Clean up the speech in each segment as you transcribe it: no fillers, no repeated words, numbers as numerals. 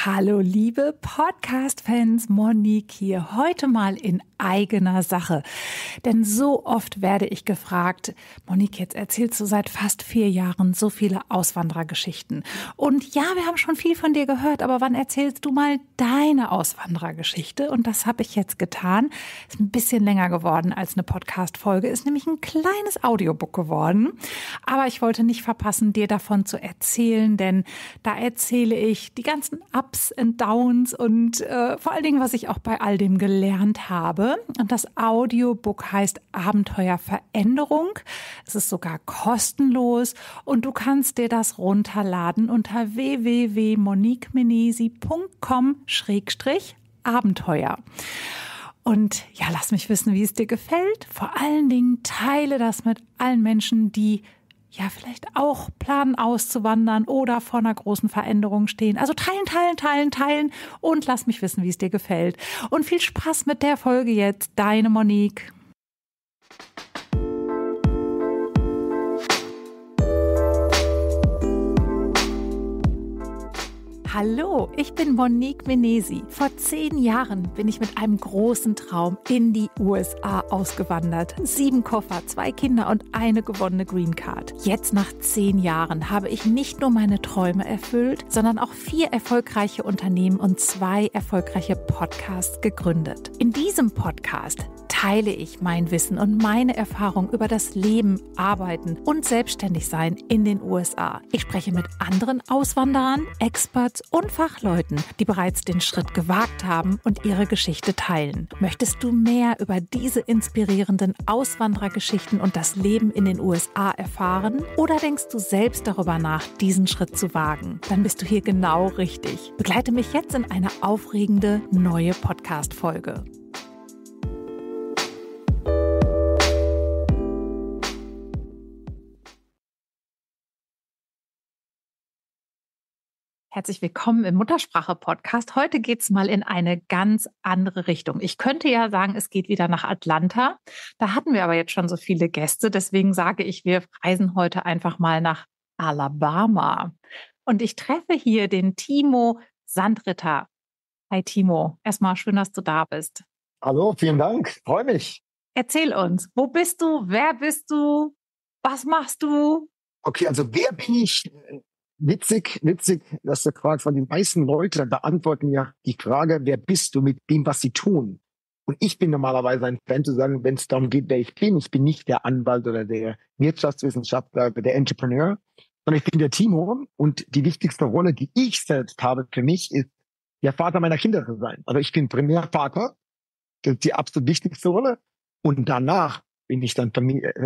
Hallo liebe Podcast-Fans, Monique hier, heute mal in eigener Sache. Denn so oft werde ich gefragt, Monique, jetzt erzählst du seit fast 4 Jahren so viele Auswanderergeschichten. Und ja, wir haben schon viel von dir gehört, aber wann erzählst du mal deine Auswanderergeschichte? Und das habe ich jetzt getan. Ist ein bisschen länger geworden als eine Podcast-Folge, ist nämlich ein kleines Audiobook geworden. Aber ich wollte nicht verpassen, dir davon zu erzählen, denn da erzähle ich die ganzen Ups und Downs und vor allen Dingen, was ich auch bei all dem gelernt habe. Und das Audiobook heißt Abenteuer Veränderung. Es ist sogar kostenlos und du kannst dir das runterladen unter www.moniquemenesi.com/Abenteuer. Und ja, lass mich wissen, wie es dir gefällt. Vor allen Dingen teile das mit allen Menschen, die ja vielleicht auch planen auszuwandern oder vor einer großen Veränderung stehen. Also teilen und lass mich wissen, wie es dir gefällt. Und viel Spaß mit der Folge jetzt. Deine Monique. Hallo, ich bin Monique Menesi. Vor 10 Jahren bin ich mit einem großen Traum in die USA ausgewandert. 7 Koffer, 2 Kinder und eine gewonnene Green Card. Jetzt nach 10 Jahren habe ich nicht nur meine Träume erfüllt, sondern auch 4 erfolgreiche Unternehmen und 2 erfolgreiche Podcasts gegründet. In diesem Podcast teile ich mein Wissen und meine Erfahrung über das Leben, Arbeiten und Selbstständigsein in den USA. Ich spreche mit anderen Auswanderern, Experts und Fachleuten, die bereits den Schritt gewagt haben und ihre Geschichte teilen. Möchtest du mehr über diese inspirierenden Auswanderergeschichten und das Leben in den USA erfahren? Oder denkst du selbst darüber nach, diesen Schritt zu wagen? Dann bist du hier genau richtig. Begleite mich jetzt in eine aufregende neue Podcast-Folge. Herzlich willkommen im Muttersprache-Podcast. Heute geht's mal in eine ganz andere Richtung. Ich könnte ja sagen, es geht wieder nach Atlanta. Da hatten wir aber jetzt schon so viele Gäste. Deswegen sage ich, wir reisen heute einfach mal nach Alabama. Und ich treffe hier den Timo Sandritter. Hi Timo, erstmal schön, dass du da bist. Hallo, vielen Dank, freue mich. Erzähl uns, wo bist du, wer bist du, was machst du? Okay, also wer bin ich? Witzig, dass du fragst, weil die meisten Leute beantworten ja die Frage, wer bist du mit dem, was sie tun? Und ich bin normalerweise ein Fan zu sagen, wenn es darum geht, wer ich bin nicht der Anwalt oder der Wirtschaftswissenschaftler oder der Entrepreneur, sondern ich bin der Timo und die wichtigste Rolle, die ich selbst habe für mich, ist, der Vater meiner Kinder zu sein. Also ich bin primär Vater, das ist die absolut wichtigste Rolle. Und danach bin ich dann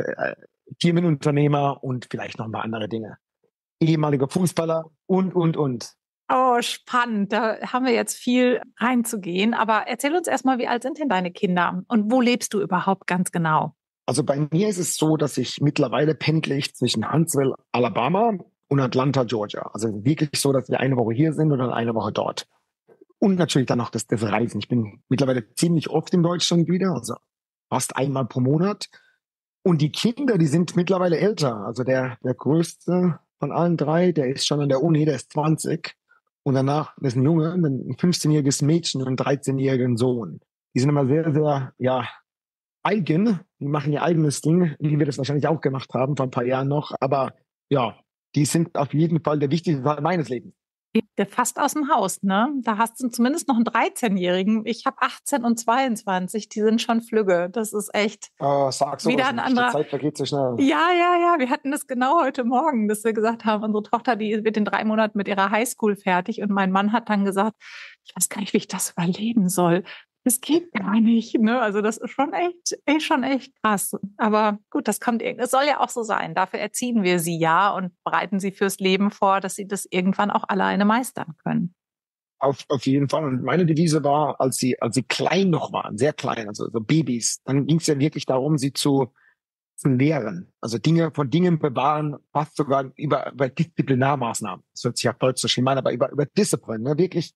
Firmenunternehmer und vielleicht noch ein paar andere Dinge. Ehemaliger Fußballer und. Oh, spannend. Da haben wir jetzt viel reinzugehen. Aber erzähl uns erstmal, wie alt sind denn deine Kinder und wo lebst du überhaupt ganz genau? Also bei mir ist es so, dass ich mittlerweile pendle ich zwischen Huntsville, Alabama und Atlanta, Georgia. Also wirklich so, dass wir eine Woche hier sind und dann eine Woche dort. Und natürlich dann noch das Reisen. Ich bin mittlerweile ziemlich oft in Deutschland wieder, also fast einmal pro Monat. Und die Kinder, die sind mittlerweile älter. Also der größte von allen 3, der ist schon an der Uni, der ist 20. Und danach, das ist ein Junge, ein 15-jähriges Mädchen und ein 13-jährigen Sohn. Die sind immer sehr, sehr, eigen. Die machen ihr eigenes Ding, wie wir das wahrscheinlich auch gemacht haben, vor ein paar Jahren noch. Aber ja, die sind auf jeden Fall der wichtigste Teil meines Lebens. Fast aus dem Haus, ne? Da hast du zumindest noch einen 13-Jährigen. Ich habe 18 und 22, die sind schon flügge. Das ist echt Sag wieder ein anderer. Die Zeit vergeht so schnell. Ja. Wir hatten das genau heute Morgen, dass wir gesagt haben, unsere Tochter, die wird in 3 Monaten mit ihrer Highschool fertig. Und mein Mann hat dann gesagt, ich weiß gar nicht, wie ich das überleben soll. Das geht gar nicht, ne? Also das ist schon echt krass. Aber gut, es soll ja auch so sein. Dafür erziehen wir sie ja und bereiten sie fürs Leben vor, dass sie das irgendwann auch alleine meistern können. Auf jeden Fall. Und meine Devise war, als sie klein noch waren, sehr klein, also so Babys, dann ging es ja wirklich darum, sie zu lehren. Also von Dingen bewahren, fast sogar über Disziplinarmaßnahmen. Das hört sich auf Deutsch so schön an, aber über Disziplin, ne? Wirklich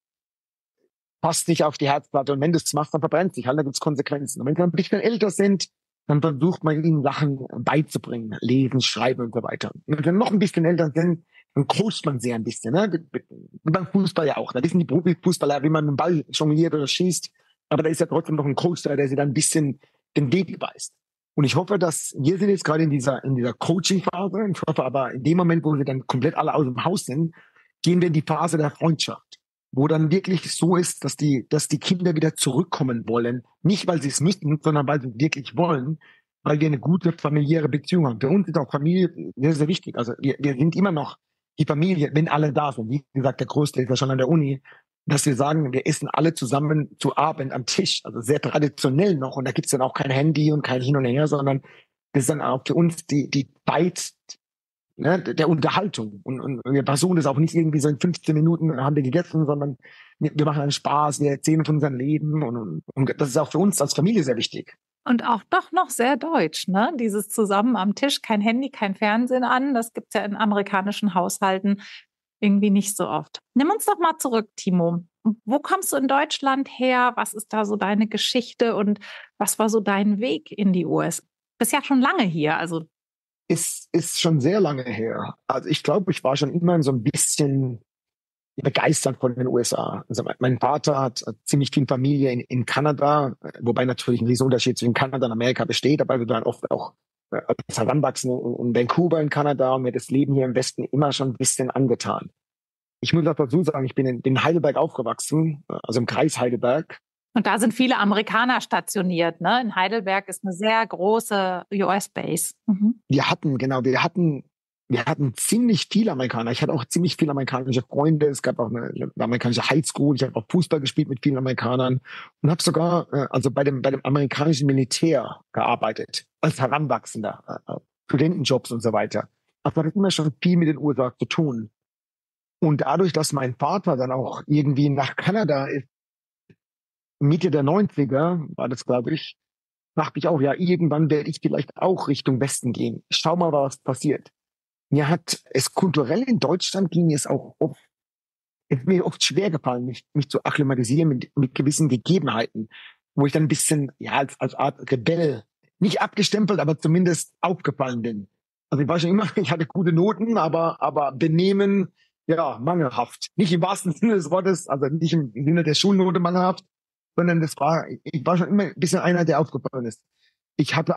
passt nicht auf die Herzplatte und wenn du es machst, dann verbrennt sich halt, da gibt's Konsequenzen. Und wenn sie ein bisschen älter sind, dann versucht man ihnen Sachen beizubringen, lesen, schreiben und so weiter. Und wenn wir noch ein bisschen älter sind, dann coacht man sehr ein bisschen, ne? Wie beim Fußball ja auch. Da wissen die Profifußballer, wie man einen Ball jongliert oder schießt. Aber da ist ja trotzdem noch ein Coach da, der sie dann ein bisschen den Weg weist. Und ich hoffe, dass wir sind jetzt gerade in dieser Coaching-Phase. Ich hoffe aber, in dem Moment, wo wir dann komplett alle aus dem Haus sind, gehen wir in die Phase der Freundschaft, wo dann wirklich so ist, dass die Kinder wieder zurückkommen wollen. Nicht, weil sie es müssen, sondern weil sie wirklich wollen, weil wir eine gute familiäre Beziehung haben. Für uns ist auch Familie sehr, sehr wichtig. Also wir sind immer noch die Familie, wenn alle da sind. Wie gesagt, der Größte ist ja schon an der Uni, dass wir sagen, wir essen alle zusammen zu Abend am Tisch. Also sehr traditionell noch. Und da gibt's dann auch kein Handy und kein Hin und Her, sondern das ist dann auch für uns die Zeit, ne, der Unterhaltung. Und wir versuchen das auch nicht irgendwie so in 15 Minuten haben wir gegessen, sondern wir machen einen Spaß, wir erzählen von unserem Leben. Und das ist auch für uns als Familie sehr wichtig. Und auch doch noch sehr deutsch, ne? Dieses zusammen am Tisch, kein Handy, kein Fernsehen an. Das gibt's ja in amerikanischen Haushalten irgendwie nicht so oft. Nimm uns doch mal zurück, Timo. Wo kommst du in Deutschland her? Was ist da so deine Geschichte und was war so dein Weg in die USA? Bist ja schon lange hier, also. Ist schon sehr lange her. Also ich glaube, ich war schon immer so ein bisschen begeistert von den USA. Also mein Vater hat ziemlich viel Familie in Kanada, wobei natürlich ein Riesenunterschied zwischen Kanada und Amerika besteht, aber wir waren oft auch als Heranwachsende in Vancouver in Kanada und mir das Leben hier im Westen immer schon ein bisschen angetan. Ich muss auch dazu sagen, ich bin in Heidelberg aufgewachsen, also im Kreis Heidelberg. Und da sind viele Amerikaner stationiert, ne? In Heidelberg ist eine sehr große US-Base. Mhm. Wir hatten ziemlich viele Amerikaner. Ich hatte auch ziemlich viele amerikanische Freunde. Es gab auch eine amerikanische Highschool. Ich habe auch Fußball gespielt mit vielen Amerikanern und habe sogar also bei dem amerikanischen Militär gearbeitet als Heranwachsender, Studentenjobs und so weiter. Also das hat immer schon viel mit den USA zu tun. Und dadurch, dass mein Vater dann auch irgendwie nach Kanada ist, Mitte der 90er war das, glaube ich, dachte ich auch, ja, irgendwann werde ich vielleicht auch Richtung Westen gehen. Schau mal, was passiert. Mir hat es kulturell in Deutschland ging es auch oft, es ist mir oft schwer gefallen, mich zu akklimatisieren mit gewissen Gegebenheiten, wo ich dann ein bisschen, ja, als Art Rebell, nicht abgestempelt, aber zumindest aufgefallen bin. Also ich war schon immer, ich hatte gute Noten, aber Benehmen, ja, mangelhaft. Nicht im wahrsten Sinne des Wortes, also nicht im Sinne der Schulnote mangelhaft, sondern ich war schon immer ein bisschen einer, der aufgefallen ist. Ich war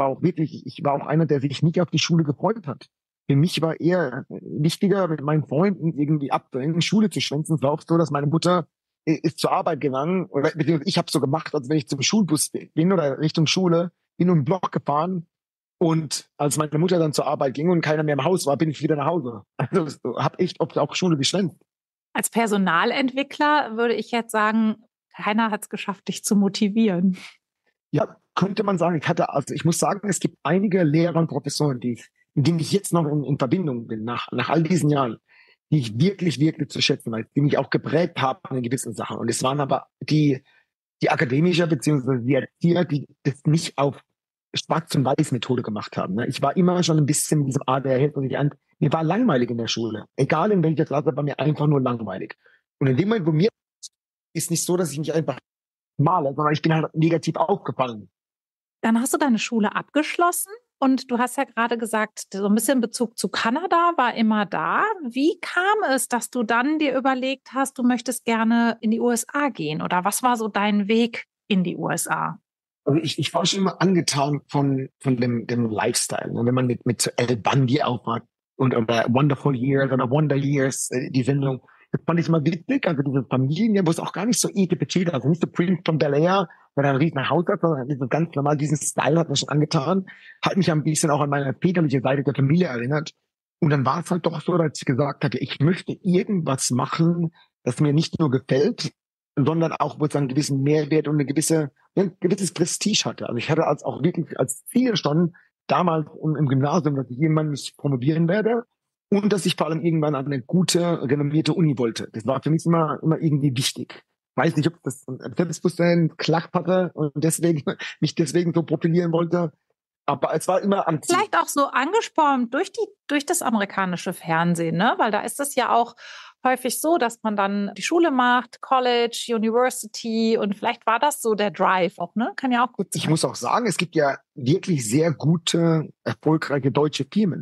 auch einer, der sich nicht auf die Schule gefreut hat. Für mich war eher wichtiger, mit meinen Freunden irgendwie abzuhängen, Schule zu schwänzen. Es war oft so, dass meine Mutter ist zur Arbeit gegangen, oder ich habe so gemacht, als wenn ich zum Schulbus bin oder Richtung Schule, bin um den Block gefahren und als meine Mutter dann zur Arbeit ging und keiner mehr im Haus war, bin ich wieder nach Hause. Also habe echt oft auch Schule geschwänzt. Als Personalentwickler würde ich jetzt sagen, keiner hat es geschafft, dich zu motivieren. Ja, könnte man sagen. Ich muss sagen, es gibt einige Lehrer und Professoren, mit denen ich jetzt noch in Verbindung bin, nach all diesen Jahren, die ich wirklich, wirklich zu schätzen weiß, die mich auch geprägt haben in gewissen Sachen. Und es waren aber die Akademischer beziehungsweise die Erzieher, die das nicht auf Schwarz- und Weiß-Methode gemacht haben. Ne? Ich war immer schon ein bisschen in diesem ADHS und mir war langweilig in der Schule. Egal in welcher Klasse, war mir einfach nur langweilig. Und in dem Moment, wo mir ist nicht so, dass ich mich einfach male, sondern ich bin halt negativ aufgefallen. Dann hast du deine Schule abgeschlossen und du hast ja gerade gesagt, so ein bisschen Bezug zu Kanada war immer da. Wie kam es, dass du dann dir überlegt hast, du möchtest gerne in die USA gehen? Oder was war so dein Weg in die USA? Also ich war schon immer angetan von dem Lifestyle. Ne? Wenn man mit so El Bundy aufmacht oder Wonderful Years oder Wonder Years, die Sendung, das fand ich immer witzig. Also diese Familien, wo es auch gar nicht so etipetete, also nicht so Prince von Bel-Air, weil er ein riesen Haus hat, sondern dieses ganz normal, diesen Style hat mir schon angetan, hat mich ein bisschen auch an meine väterliche Seite der Familie erinnert. Und dann war es halt doch so, dass ich gesagt hatte, ich möchte irgendwas machen, das mir nicht nur gefällt, sondern auch, wo es einen gewissen Mehrwert und ein gewisses Prestige hatte. Also ich hatte auch wirklich als Ziel schon damals im Gymnasium, dass ich irgendwann mich promovieren werde und dass ich vor allem irgendwann an eine gute, renommierte Uni wollte. Das war für mich immer irgendwie wichtig. Weiß nicht, ob das Selbstbewusstsein Klapp hatte und mich deswegen so profilieren wollte. Aber es war immer am Ziel. Vielleicht auch so angespornt durch das amerikanische Fernsehen, ne? Weil da ist es ja auch häufig so, dass man dann die Schule macht, College, University und vielleicht war das so der Drive auch, ne? Kann ja auch gut sein. Ich muss auch sagen, es gibt ja wirklich sehr gute, erfolgreiche deutsche Firmen.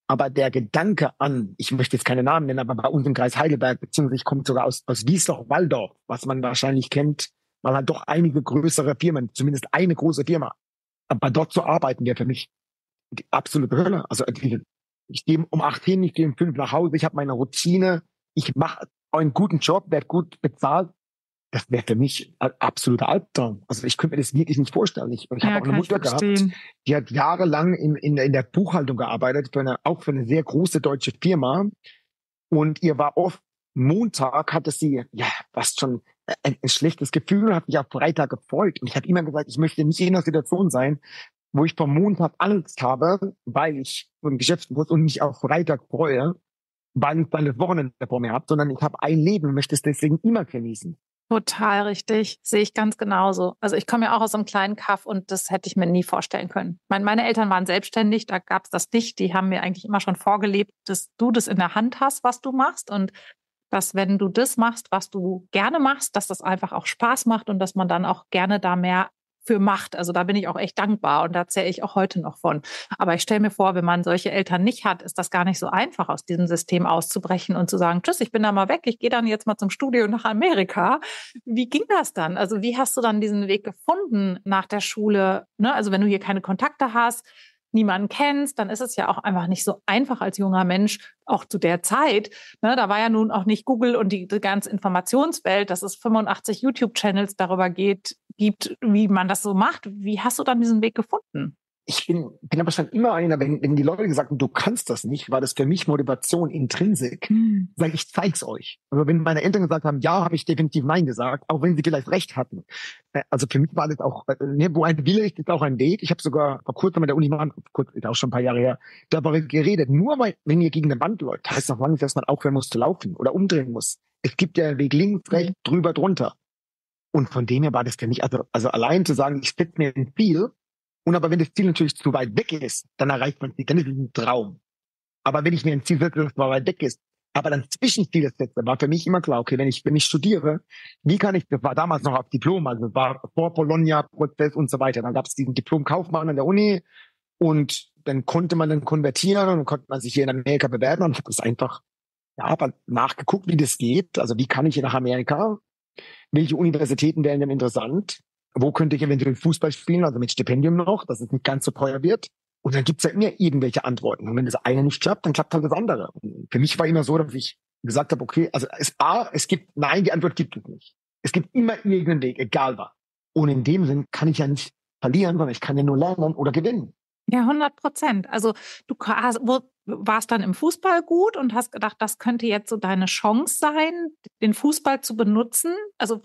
Aber der Gedanke an, ich möchte jetzt keine Namen nennen, aber bei uns im Kreis Heidelberg, beziehungsweise ich komme sogar aus Wiesloch-Walldorf, was man wahrscheinlich kennt, weil halt doch einige größere Firmen, zumindest eine große Firma, aber dort zu arbeiten wäre für mich die absolute Hölle. Also ich gehe um 8 hin, ich gehe um 5 nach Hause, ich habe meine Routine, ich mache einen guten Job, werde gut bezahlt. Das wäre für mich ein absoluter Albtraum. Also ich könnte mir das wirklich nicht vorstellen. Ich habe auch eine Mutter gehabt, die hat jahrelang in der Buchhaltung gearbeitet, auch für eine sehr große deutsche Firma. Und ihr war oft Montag, hatte sie ja fast schon ein schlechtes Gefühl und hat sich auf Freitag gefreut. Und ich habe immer gesagt, ich möchte nicht in einer Situation sein, wo ich vom Montag Angst habe, weil ich so ein Geschäft muss und mich auf Freitag freue, weil ich dann das Wochenende vor mir habe, sondern ich habe ein Leben und möchte es deswegen immer genießen. Total richtig, sehe ich ganz genauso. Also ich komme ja auch aus einem kleinen Kaff und das hätte ich mir nie vorstellen können. Meine Eltern waren selbstständig, da gab es das nicht. Die haben mir eigentlich immer schon vorgelebt, dass du das in der Hand hast, was du machst und dass, wenn du das machst, was du gerne machst, dass das einfach auch Spaß macht und dass man dann auch gerne da mehr für macht. Also da bin ich auch echt dankbar und da zähle ich auch heute noch von. Aber ich stelle mir vor, wenn man solche Eltern nicht hat, ist das gar nicht so einfach, aus diesem System auszubrechen und zu sagen, tschüss, ich bin da mal weg, ich gehe dann jetzt mal zum Studium nach Amerika. Wie ging das dann? Also wie hast du dann diesen Weg gefunden nach der Schule? Ne? Also wenn du hier keine Kontakte hast, niemanden kennst, dann ist es ja auch einfach nicht so einfach als junger Mensch, auch zu der Zeit. Ne, da war ja nun auch nicht Google und die ganze Informationswelt, dass es 85 YouTube-Channels darüber gibt, wie man das so macht. Wie hast du dann diesen Weg gefunden? Ich bin aber schon immer einer, wenn die Leute gesagt haben, du kannst das nicht, war das für mich Motivation intrinsik. Sag ich zeig's euch. Also wenn meine Eltern gesagt haben, ja, habe ich definitiv nein gesagt, auch wenn sie vielleicht recht hatten. Also für mich war das auch, wo ein Wille ist, ist auch ein Weg. Ich habe sogar vor kurzem mit der Uni, kurz, ist auch schon ein paar Jahre her, darüber geredet. Nur weil, wenn ihr gegen eine Wand läuft, heißt noch lange nicht, dass man aufhören muss zu laufen oder umdrehen muss. Es gibt ja einen Weg links, rechts, drüber, drunter. Und von dem her war das für mich, also allein zu sagen, ich setze mir ein Ziel. Und aber wenn das Ziel natürlich zu weit weg ist, dann erreicht man es nicht, dann ist es ein Traum. Aber wenn ich mir ein Ziel setze, das weit weg ist, aber dann Zwischenziele setze, war für mich immer klar, okay, wenn ich studiere, wie kann ich, das war damals noch auf Diplom, also das war vor Bologna-Prozess und so weiter, dann gab es diesen Diplom-Kaufmann an der Uni und dann konnte man dann konvertieren und dann konnte man sich hier in Amerika bewerben und ich habe das einfach, ja, aber nachgeguckt, wie das geht, also wie kann ich hier nach Amerika, welche Universitäten wären denn interessant, wo könnte ich eventuell Fußball spielen, also mit Stipendium noch, dass es nicht ganz so teuer wird. Und dann gibt's ja immer irgendwelche Antworten. Und wenn das eine nicht klappt, dann klappt halt das andere. Und für mich war immer so, dass ich gesagt habe, okay, also es gibt, nein, die Antwort gibt es nicht. Es gibt immer irgendeinen Weg, egal was. Und in dem Sinn kann ich ja nicht verlieren, sondern ich kann ja nur lernen oder gewinnen. Ja, 100%. Also du warst dann im Fußball gut und hast gedacht, das könnte jetzt so deine Chance sein, den Fußball zu benutzen. Also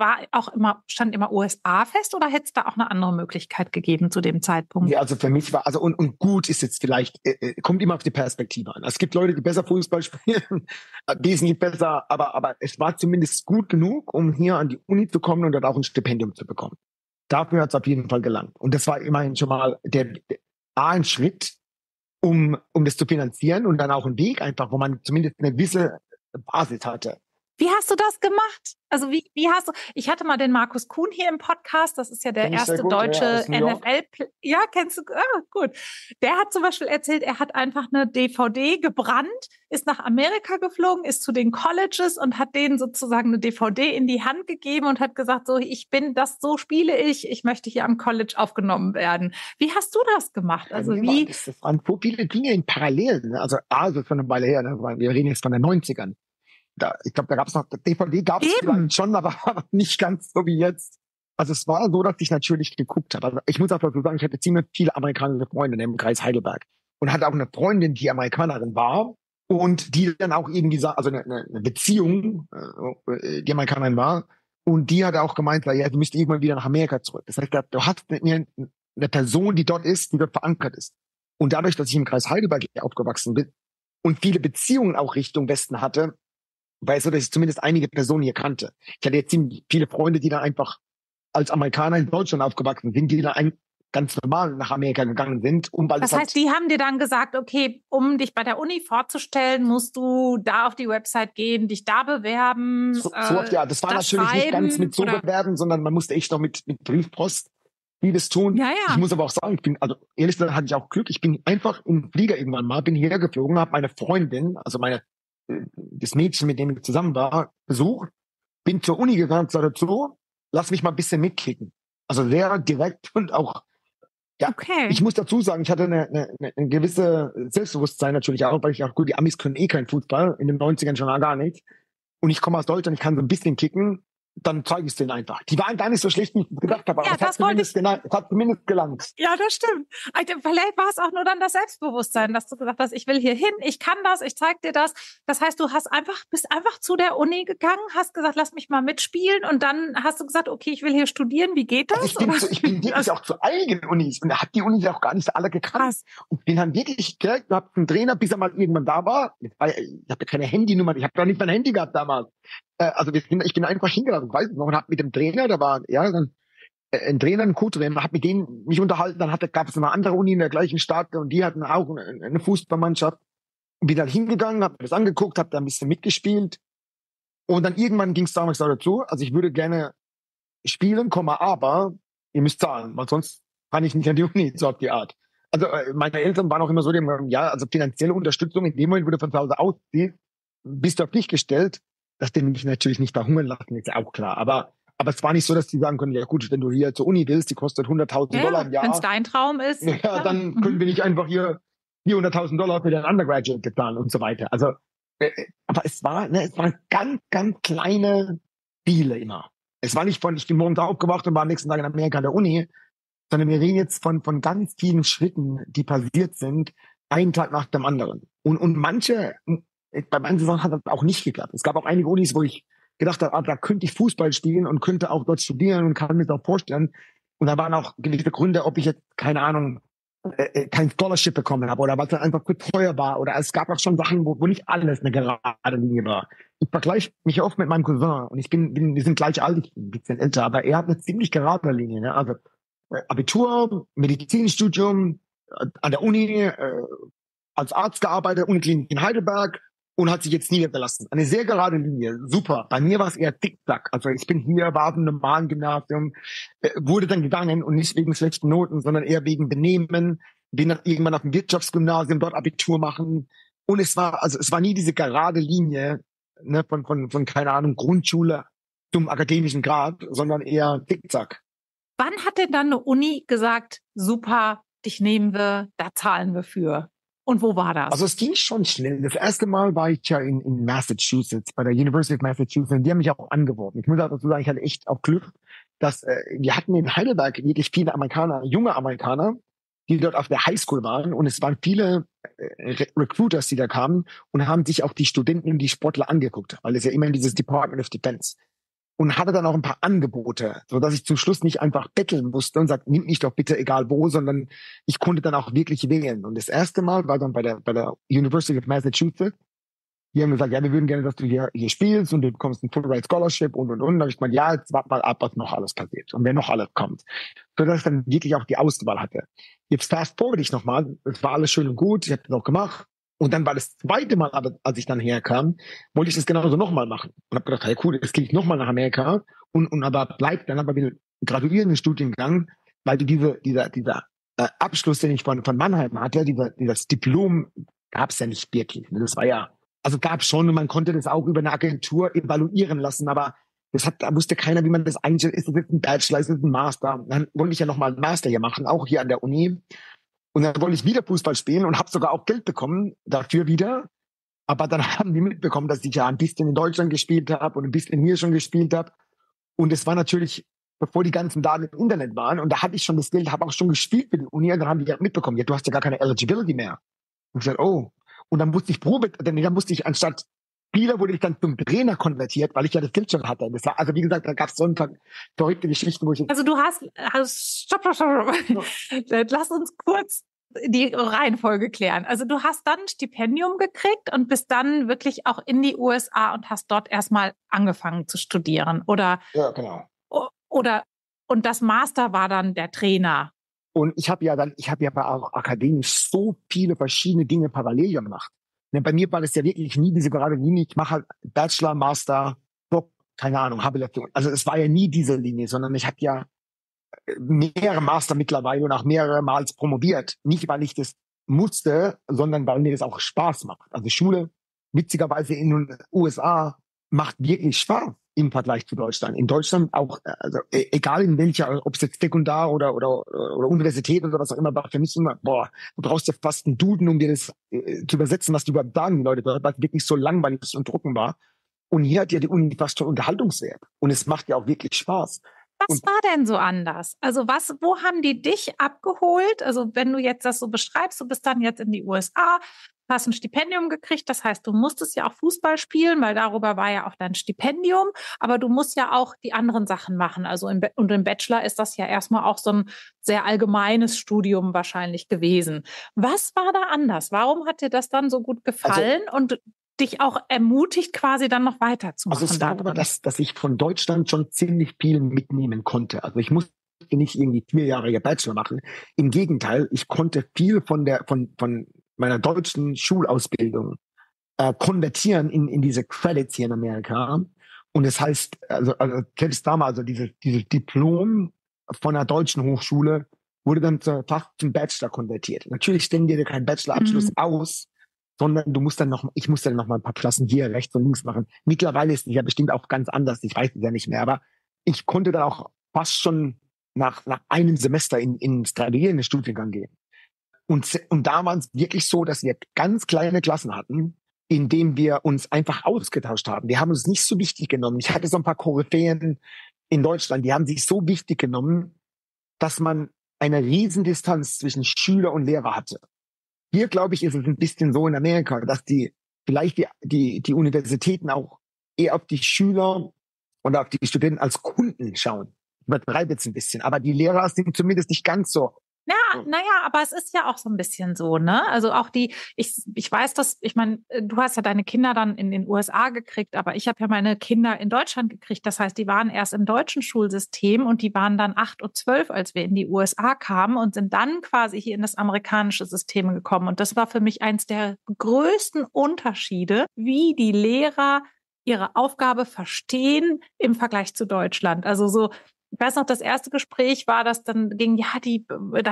stand immer USA fest oder hätte es da auch eine andere Möglichkeit gegeben zu dem Zeitpunkt? Ja, also für mich war, also und gut ist jetzt vielleicht, kommt immer auf die Perspektive an. Es gibt Leute, die besser Fußball spielen, wesentlich besser, aber es war zumindest gut genug, um hier an die Uni zu kommen und dort auch ein Stipendium zu bekommen. Dafür hat es auf jeden Fall gelangt. Und das war immerhin schon mal ein Schritt, um das zu finanzieren und dann auch ein Weg einfach, wo man zumindest eine gewisse Basis hatte. Wie hast du das gemacht? Also wie hast du, ich hatte mal den Markus Kuhn hier im Podcast, das ist ja der erste deutsche NFL, ja, kennst du, gut. Der hat zum Beispiel erzählt, er hat einfach eine DVD gebrannt, ist nach Amerika geflogen, ist zu den Colleges und hat denen sozusagen eine DVD in die Hand gegeben und hat gesagt, so, so spiele ich möchte hier am College aufgenommen werden. Wie hast du das gemacht? Also Das waren so viele Dinge in Parallelen, ne? Also ist schon eine Weile her, ne? Wir reden jetzt von den 90ern. Ich glaube, da gab es noch, DVD gab es vielleicht schon, aber nicht ganz so wie jetzt. Also es war so, dass ich natürlich geguckt habe. Also ich muss auch dazu sagen, ich hatte ziemlich viele amerikanische Freunde im Kreis Heidelberg und hatte auch eine Freundin, die Amerikanerin war und die dann auch irgendwie also eine Beziehung, die Amerikanerin war und die hat auch gemeint, ja, du müsst irgendwann wieder nach Amerika zurück. Das heißt, du hast eine Person, die dort ist, die dort verankert ist. Und dadurch, dass ich im Kreis Heidelberg aufgewachsen bin und viele Beziehungen auch Richtung Westen hatte, war es so, dass ich zumindest einige Personen hier kannte. Ich hatte jetzt ziemlich viele Freunde, die dann einfach als Amerikaner in Deutschland aufgewachsen sind, die dann ganz normal nach Amerika gegangen sind. Das heißt, die haben dir dann gesagt, okay, um dich bei der Uni vorzustellen, musst du da auf die Website gehen, dich da bewerben. Ja, das war natürlich nicht ganz mit so bewerben, sondern man musste echt noch mit Briefpost vieles tun. Ja, Ich ja. muss aber auch sagen, also ehrlich gesagt hatte ich auch Glück. Ich bin einfach im Flieger irgendwann mal, bin hierher geflogen, habe meine Freundin, also das Mädchen, mit dem ich zusammen war, besucht, bin zur Uni gegangen, sag dazu, lass mich mal ein bisschen mitkicken. Also sehr direkt und auch, ja, Okay. ich muss dazu sagen, ich hatte eine gewisse Selbstbewusstsein natürlich auch, weil ich auch, gut, die Amis können eh keinen Fußball, in den 90ern schon gar nicht. Und ich komme aus Deutschland, ich kann so ein bisschen kicken, dann zeige ich es denen einfach. Die waren gar nicht so schlecht, wie ich gedacht habe, aber Ja, es hat zumindest gelangt. Ja, das stimmt. Vielleicht war es auch nur dann das Selbstbewusstsein, dass du gesagt hast, ich will hier hin, ich kann das, ich zeig dir das. Das heißt, bist einfach zu der Uni gegangen, hast gesagt, lass mich mal mitspielen und dann hast du gesagt, okay, ich will hier studieren, wie geht das? Ich bin wirklich auch zu einigen Unis und da hat die Unis auch gar nicht alle gekannt. Krass. Und bin dann wirklich direkt, du hast einen Trainer, bis er mal irgendwann da war. Ich habe keine Handynummer, ich habe doch nicht mein Handy gehabt damals. Also ich bin einfach hingegangen, weiß ich noch, und habe mit dem Trainer, da war dann ein Trainer, ein Co-Trainer, habe mit denen mich unterhalten, dann gab es eine andere Uni in der gleichen Stadt und die hatten auch eine Fußballmannschaft. Und bin dann hingegangen, habe mir das angeguckt, habe da ein bisschen mitgespielt und dann irgendwann ging es damals dazu, also ich würde gerne spielen, aber ihr müsst zahlen, weil sonst kann ich nicht an die Uni, so auf die Art. Also meine Eltern waren auch immer so, die haben gesagt, ja, also finanzielle Unterstützung, in dem Moment, wo du von zu Hause ausziehst, bist du auf dich gestellt, dass die mich natürlich nicht verhungern lassen, ist ja auch klar. Aber es war nicht so, dass die sagen können, ja gut, wenn du hier zur Uni willst, die kostet $100.000 im Jahr. Wenn es dein Traum ist. Ja, dann können wir nicht einfach hier $400.000 für den Undergraduate bezahlen und so weiter. Also, aber es waren ganz, ganz kleine Spiele immer. Es war nicht ich bin morgens aufgewacht und war am nächsten Tag in Amerika an der Uni, sondern wir reden jetzt von ganz vielen Schritten, die passiert sind, einen Tag nach dem anderen. Und bei manchen Sachen hat das auch nicht geklappt. Es gab auch einige Unis, wo ich gedacht habe, da könnte ich Fußball spielen und könnte auch dort studieren und kann mir das auch vorstellen. Und da waren auch gewisse Gründe, ob ich jetzt, keine Ahnung, kein Scholarship bekommen habe oder was dann einfach zu teuer war. Oder es gab auch schon Sachen, wo nicht alles eine gerade Linie war. Ich vergleiche mich oft mit meinem Cousin und wir sind gleich alt, ich bin ein bisschen älter, aber er hat eine ziemlich gerade Linie. Ne? Also Abitur, Medizinstudium, an der Uni, als Arzt gearbeitet, Uniklinik in Heidelberg und hat sich jetzt niedergelassen. Eine sehr gerade Linie, super. Bei mir war es eher Zickzack. Also ich bin hier, war auf einem normalen Gymnasium, wurde dann gegangen und nicht wegen schlechten Noten, sondern eher wegen Benehmen. Bin dann irgendwann auf dem Wirtschaftsgymnasium dort Abitur machen. Und es war nie diese gerade Linie, ne, von keine Ahnung, Grundschule zum akademischen Grad, sondern eher Zickzack. Wann hat denn dann eine Uni gesagt, super, dich nehmen wir, da zahlen wir für? Und wo war das? Also es ging schon schnell. Das erste Mal war ich ja in Massachusetts, bei der University of Massachusetts. Die haben mich auch angeworben. Ich muss auch dazu sagen, ich hatte echt auch Glück, dass wir hatten in Heidelberg wirklich viele Amerikaner, junge Amerikaner, die dort auf der Highschool waren. Und es waren viele Recruiters, die da kamen und haben sich auch die Studenten und die Sportler angeguckt, weil es ja immer in dieses Department of Defense. Und hatte dann auch ein paar Angebote, so dass ich zum Schluss nicht einfach betteln musste und sagte, nimm mich doch bitte egal wo, sondern ich konnte dann auch wirklich wählen. Und das erste Mal war dann bei der University of Massachusetts. Die haben gesagt, ja, wir würden gerne, dass du hier spielst und du bekommst ein Fulbright Scholarship und. Da habe ich gemeint, ja, jetzt wart mal ab, was noch alles passiert und wer noch alles kommt. So dass ich dann wirklich auch die Auswahl hatte. Jetzt fast forward ich nochmal, es war alles schön und gut, ich habe das auch gemacht. Und dann war das zweite Mal, aber als ich dann herkam, wollte ich das genauso nochmal machen. Und habe gedacht, hey cool, jetzt gehe ich nochmal nach Amerika und aber bleib dann aber wieder graduieren im Studiengang, weil du dieser Abschluss, den ich von Mannheim hatte, dieses Diplom, gab es ja nicht wirklich. Das war ja, also gab schon und man konnte das auch über eine Agentur evaluieren lassen, aber da wusste keiner, wie man das einstellt. Ist das jetzt ein Bachelor, ist das ein Master? Dann wollte ich ja nochmal einen Master hier machen, auch hier an der Uni. Und dann wollte ich wieder Fußball spielen und habe sogar auch Geld bekommen dafür wieder. Aber dann haben die mitbekommen, dass ich ja ein bisschen in Deutschland gespielt habe und ein bisschen hier schon gespielt habe. Und es war natürlich, bevor die ganzen Daten im Internet waren. Und da hatte ich schon das Geld, habe auch schon gespielt für die Uni. Und dann haben die ja mitbekommen, ja, du hast ja gar keine Eligibility mehr. Und ich gesagt, oh. Und dann musste ich dann musste ich anstatt Spieler wurde ich dann zum Trainer konvertiert, weil ich ja das Geld schon hatte. Das war, also wie gesagt, da gab es so ein paar verrückte Geschichten, wo ich... Also du stopp. Lass uns kurz die Reihenfolge klären. Also du hast dann ein Stipendium gekriegt und bist dann wirklich auch in die USA und hast dort erstmal angefangen zu studieren, oder? Ja, genau. Und das Master war dann der Trainer. Und ich habe ja auch akademisch so viele verschiedene Dinge parallel gemacht. Denn bei mir war das ja wirklich nie diese gerade Linie. Ich mache halt Bachelor, Master, Doc, keine Ahnung, Habilitation. Also es war ja nie diese Linie, sondern ich hatte ja mehrere Master mittlerweile und auch mehrere Mal promoviert. Nicht, weil ich das musste, sondern weil mir das auch Spaß macht. Also Schule, witzigerweise in den USA, macht wirklich Spaß im Vergleich zu Deutschland. In Deutschland auch, also egal in welcher, ob es jetzt Sekundar oder Universität oder was auch immer, war für mich immer, boah, du brauchst ja fast einen Duden, um dir das zu übersetzen, was die überhaupt sagen, die Leute, weil es wirklich so langweilig und trocken war. Und hier hat ja die Uni fast schon Unterhaltungswert. Und es macht ja auch wirklich Spaß. Was war denn so anders? Also wo haben die dich abgeholt? Also wenn du jetzt das so beschreibst, du bist dann jetzt in die USA, hast ein Stipendium gekriegt, das heißt, du musstest ja auch Fußball spielen, weil darüber war ja auch dein Stipendium, aber du musst ja auch die anderen Sachen machen. Also im Bachelor ist das ja erstmal auch so ein sehr allgemeines Studium wahrscheinlich gewesen. Was war da anders? Warum hat dir das dann so gut gefallen und dich auch ermutigt, quasi dann noch weiterzumachen? Also es war aber, dass ich von Deutschland schon ziemlich viel mitnehmen konnte. Also ich musste nicht irgendwie 4 Jahre Bachelor machen. Im Gegenteil, ich konnte viel von meiner deutschen Schulausbildung konvertieren in diese Credits hier in Amerika. Und das heißt, also selbst damals, also dieses Diplom von einer deutschen Hochschule wurde dann fast zum Bachelor konvertiert. Natürlich stellen dir keinen Bachelorabschluss aus, sondern ich musste dann noch mal ein paar Klassen hier rechts und links machen. Mittlerweile ist es ja bestimmt auch ganz anders, ich weiß es ja nicht mehr, aber ich konnte dann auch fast schon nach einem Semester ins graduierende Studiengang gehen. Und da war es wirklich so, dass wir ganz kleine Klassen hatten, in denen wir uns einfach ausgetauscht haben. Wir haben uns nicht so wichtig genommen. Ich hatte so ein paar Koryphäen in Deutschland, die haben sich so wichtig genommen, dass man eine Riesendistanz zwischen Schüler und Lehrer hatte. Hier, glaube ich, ist es ein bisschen so in Amerika, dass die Universitäten auch eher auf die Schüler und auf die Studenten als Kunden schauen. Ich übertreibe jetzt ein bisschen, aber die Lehrer sind zumindest nicht ganz so. Ja, naja, aber es ist ja auch so ein bisschen so, ne? Also auch ich weiß das, ich meine, du hast ja deine Kinder dann in den USA gekriegt, aber ich habe ja meine Kinder in Deutschland gekriegt. Das heißt, die waren erst im deutschen Schulsystem und die waren dann 8 und 12, als wir in die USA kamen und sind dann quasi hier in das amerikanische System gekommen. Und das war für mich eins der größten Unterschiede, wie die Lehrer ihre Aufgabe verstehen im Vergleich zu Deutschland. Also so, ich weiß noch, das erste Gespräch war, dass dann ging, ja, die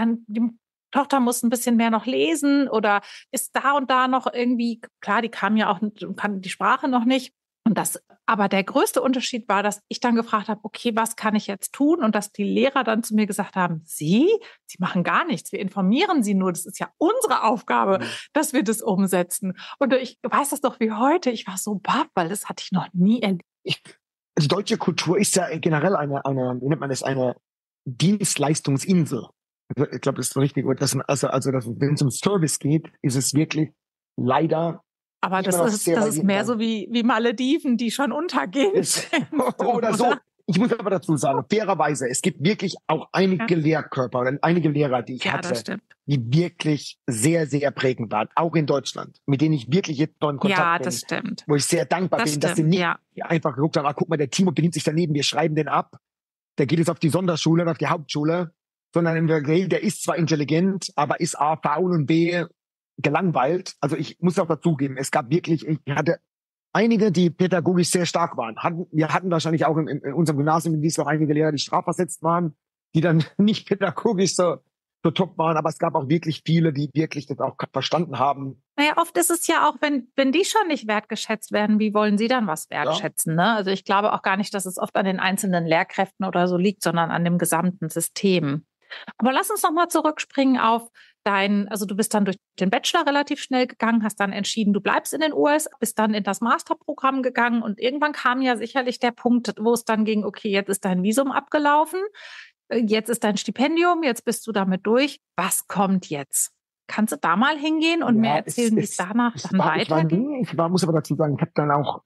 Tochter muss ein bisschen mehr noch lesen oder ist da und da noch irgendwie, klar, die kam ja auch, kann die Sprache noch nicht. Und aber der größte Unterschied war, dass ich dann gefragt habe, okay, was kann ich jetzt tun? Und dass die Lehrer dann zu mir gesagt haben, Sie machen gar nichts. Wir informieren Sie nur. Das ist ja unsere Aufgabe, dass wir das umsetzen. Und ich weiß das doch wie heute. Ich war so baff, weil das hatte ich noch nie erlebt. Die deutsche Kultur ist ja generell wie nennt man das, eine Dienstleistungsinsel. Ich glaube, das ist so richtig. Wenn es um Service geht, ist es wirklich leider. Aber das ist mehr so wie Malediven, die schon untergehen. Oder so. Ich muss aber dazu sagen, fairerweise, es gibt wirklich auch einige Lehrkörper oder einige Lehrer, die ich hatte, die wirklich sehr, sehr prägend waren, auch in Deutschland, mit denen ich wirklich jetzt noch in Kontakt bin. Ja, das stimmt. Wo ich sehr dankbar bin, dass sie nicht einfach geguckt haben, guck mal, der Timo benimmt sich daneben, wir schreiben den ab, der geht jetzt auf die Sonderschule und auf die Hauptschule, sondern der ist zwar intelligent, aber ist A, faul und B, gelangweilt. Also ich muss auch dazugeben, ich hatte einige, die pädagogisch sehr stark waren. Wir hatten wahrscheinlich auch in unserem Gymnasium in Wiesloch einige Lehrer, die strafversetzt waren, die dann nicht pädagogisch so top waren, aber es gab auch wirklich viele, die wirklich das auch verstanden haben. Naja, oft ist es ja auch, wenn die schon nicht wertgeschätzt werden, wie wollen sie dann was wertschätzen? Ne? Also ich glaube auch gar nicht, dass es oft an den einzelnen Lehrkräften oder so liegt, sondern an dem gesamten System. Aber lass uns noch mal zurückspringen auf also du bist dann durch den Bachelor relativ schnell gegangen, hast dann entschieden, du bleibst in den USA, bist dann in das Masterprogramm gegangen und irgendwann kam ja sicherlich der Punkt, wo es dann ging, okay, jetzt ist dein Visum abgelaufen, jetzt ist dein Stipendium, jetzt bist du damit durch. Was kommt jetzt? Kannst du da mal hingehen und mir erzählen, wie es danach dann weitergeht? Ich muss aber dazu sagen, ich habe dann auch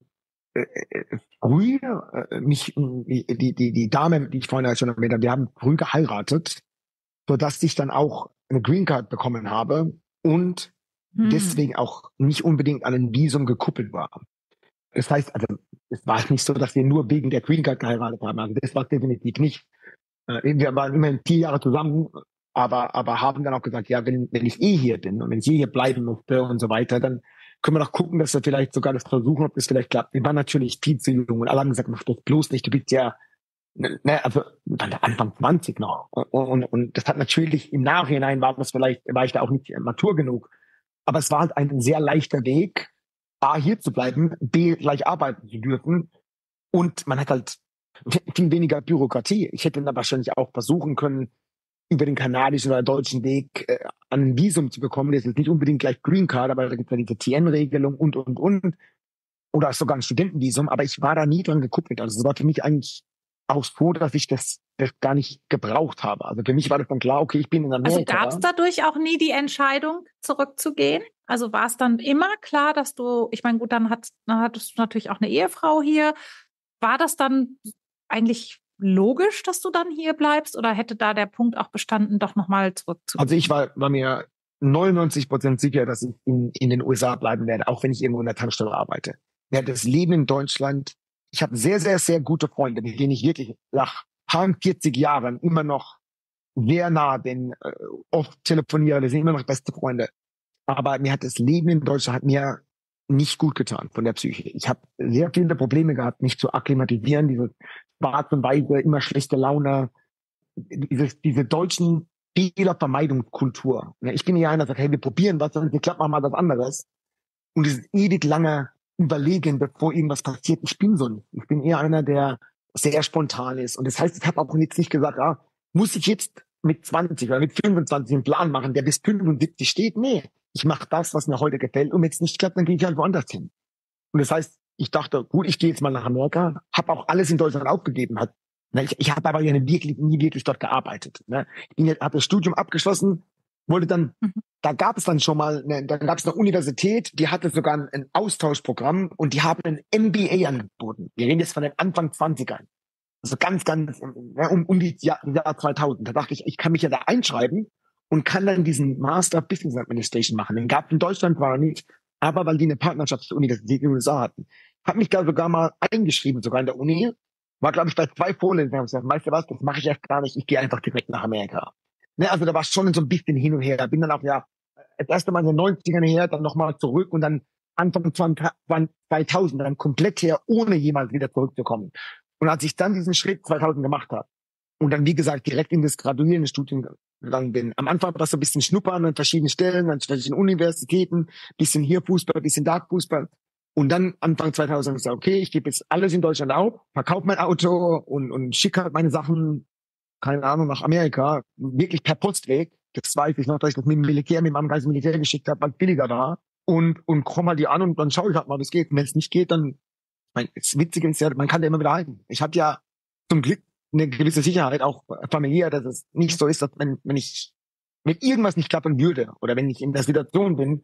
früh die Dame, die ich vorhin schon erwähnt habe, wir haben früh geheiratet, sodass ich dann auch eine Green Card bekommen habe und deswegen auch nicht unbedingt an ein Visum gekuppelt war. Das heißt, also es war nicht so, dass wir nur wegen der Green Card geheiratet haben. Also das war definitiv nicht. Wir waren immerhin 4 Jahre zusammen, aber haben dann auch gesagt, ja, wenn ich hier bin und wenn ich hier bleiben möchte und so weiter, dann können wir doch gucken, dass wir vielleicht sogar das versuchen, ob das vielleicht klappt. Wir waren natürlich viel zu jung und alle haben gesagt, mach das bloß nicht, du bist ja Ne, also dann Anfang 20 noch. Und das hat natürlich im Nachhinein war ich da auch nicht matur genug. Aber es war halt ein sehr leichter Weg, A, hier zu bleiben, B, gleich arbeiten zu dürfen. Und man hat halt viel weniger Bürokratie. Ich hätte dann wahrscheinlich auch versuchen können, über den kanadischen oder deutschen Weg an ein Visum zu bekommen. Das ist nicht unbedingt gleich Green Card, aber da gibt es ja diese TN-Regelung und. Oder sogar ein Studentenvisum. Aber ich war da nie dran gekuppelt. Also es war für mich eigentlich auch so, dass ich das gar nicht gebraucht habe. Also für mich war das dann klar, okay, ich bin in Also Amerika. gab es dadurch auch nie die Entscheidung, zurückzugehen? Also war es dann immer klar, dass du, ich meine, gut, dann hattest du natürlich auch eine Ehefrau hier. War das dann eigentlich logisch, dass du dann hier bleibst? Oder hätte da der Punkt auch bestanden, doch nochmal zurückzugehen? Also ich war mir 99% sicher, dass ich in den USA bleiben werde, auch wenn ich irgendwo in der Tankstelle arbeite. Ja, das Leben in Deutschland, ich habe sehr, sehr, sehr gute Freunde, mit denen ich wirklich nach 40 Jahren immer noch sehr nah bin, oft telefoniere, wir sind immer noch beste Freunde. Aber mir hat das Leben in Deutschland hat mir nicht gut getan von der Psyche. Ich habe sehr viele Probleme gehabt, mich zu akklimatisieren, diese schwarz und weiße, immer schlechte Laune, diese deutschen Fehlervermeidungskultur. Ich bin ja einer, der sagt, hey, wir probieren was, wenn es nicht klappt, machen wir was anderes. Und dieses ewig lange Überlegen, bevor irgendwas passiert. Ich bin so nicht. Ich bin eher einer, der sehr spontan ist. Und das heißt, ich habe auch jetzt nicht gesagt, muss ich jetzt mit 20 oder mit 25 einen Plan machen, der bis 75 steht? Nee, ich mache das, was mir heute gefällt. Und wenn es nicht klappt, dann gehe ich halt woanders hin. Und das heißt, ich dachte, gut, ich gehe jetzt mal nach Amerika, habe auch alles in Deutschland aufgegeben. Ich habe aber ja nie wirklich dort gearbeitet. Ne? Habe das Studium abgeschlossen, wollte dann, da gab es dann schon mal, da gab es eine Universität, die hatte sogar ein Austauschprogramm und die haben ein MBA angeboten. Wir reden jetzt von den Anfang 20ern. Also ganz, um die Jahr 2000. Da dachte ich kann mich ja da einschreiben und kann dann diesen Master of Business Administration machen. Den gab es in Deutschland, war er nicht, aber weil die eine Partnerschaftsuniversität in den USA hatten. Habe mich da sogar mal eingeschrieben, sogar in der Uni. War, glaube ich, bei 2 Vorlesungen. Ich gesagt, weißt du was, das mache ich erst gar nicht. Ich gehe einfach direkt nach Amerika. Ne, also da war schon so ein bisschen hin und her. Bin dann auch das erste Mal in den 90ern her, dann nochmal zurück und dann Anfang 2000 dann komplett her, ohne jemals wieder zurückzukommen. Und als ich dann diesen Schritt 2000 gemacht habe und dann, wie gesagt, direkt in das graduierende Studium gegangen bin. Am Anfang war das so ein bisschen schnuppern an verschiedenen Stellen, an verschiedenen Universitäten, bisschen hier Fußball, bisschen da Fußball. Und dann Anfang 2000 habe ich gesagt, okay, ich gebe jetzt alles in Deutschland auf, verkaufe mein Auto und schicke halt meine Sachen, keine Ahnung, nach Amerika, wirklich per Postweg. Das weiß ich noch, dass ich das mit dem Militär, mit meinem ganzen Militär geschickt habe, weil es billiger war. Und komm halt die an und dann schaue ich halt mal, wie es geht. Und wenn es nicht geht, dann, das Witzige ist ja, man kann ja immer wieder halten. Ich habe ja zum Glück eine gewisse Sicherheit, auch familiär, dass es nicht so ist, dass wenn irgendwas nicht klappen würde oder wenn ich in der Situation bin,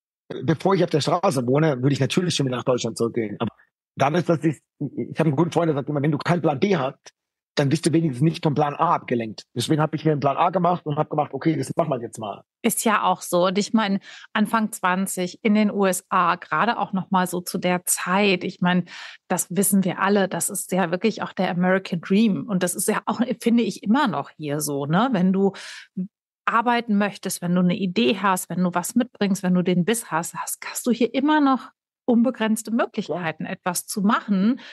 bevor ich auf der Straße wohne, würde ich natürlich schon wieder nach Deutschland zurückgehen. Aber dadurch, dass ich habe einen guten Freund, der sagt immer, wenn du keinen Plan B hast, dann bist du wenigstens nicht vom Plan A abgelenkt. Deswegen habe ich mir einen Plan A gemacht und habe gemacht, okay, das machen wir jetzt mal. Ist ja auch so. Und ich meine, Anfang 20 in den USA, gerade auch nochmal so zu der Zeit, ich meine, das wissen wir alle, das ist ja wirklich auch der American Dream. Und das ist ja auch, finde ich, immer noch hier so, ne? Wenn du arbeiten möchtest, wenn du eine Idee hast, wenn du was mitbringst, wenn du den Biss hast du hier immer noch unbegrenzte Möglichkeiten, etwas zu machen.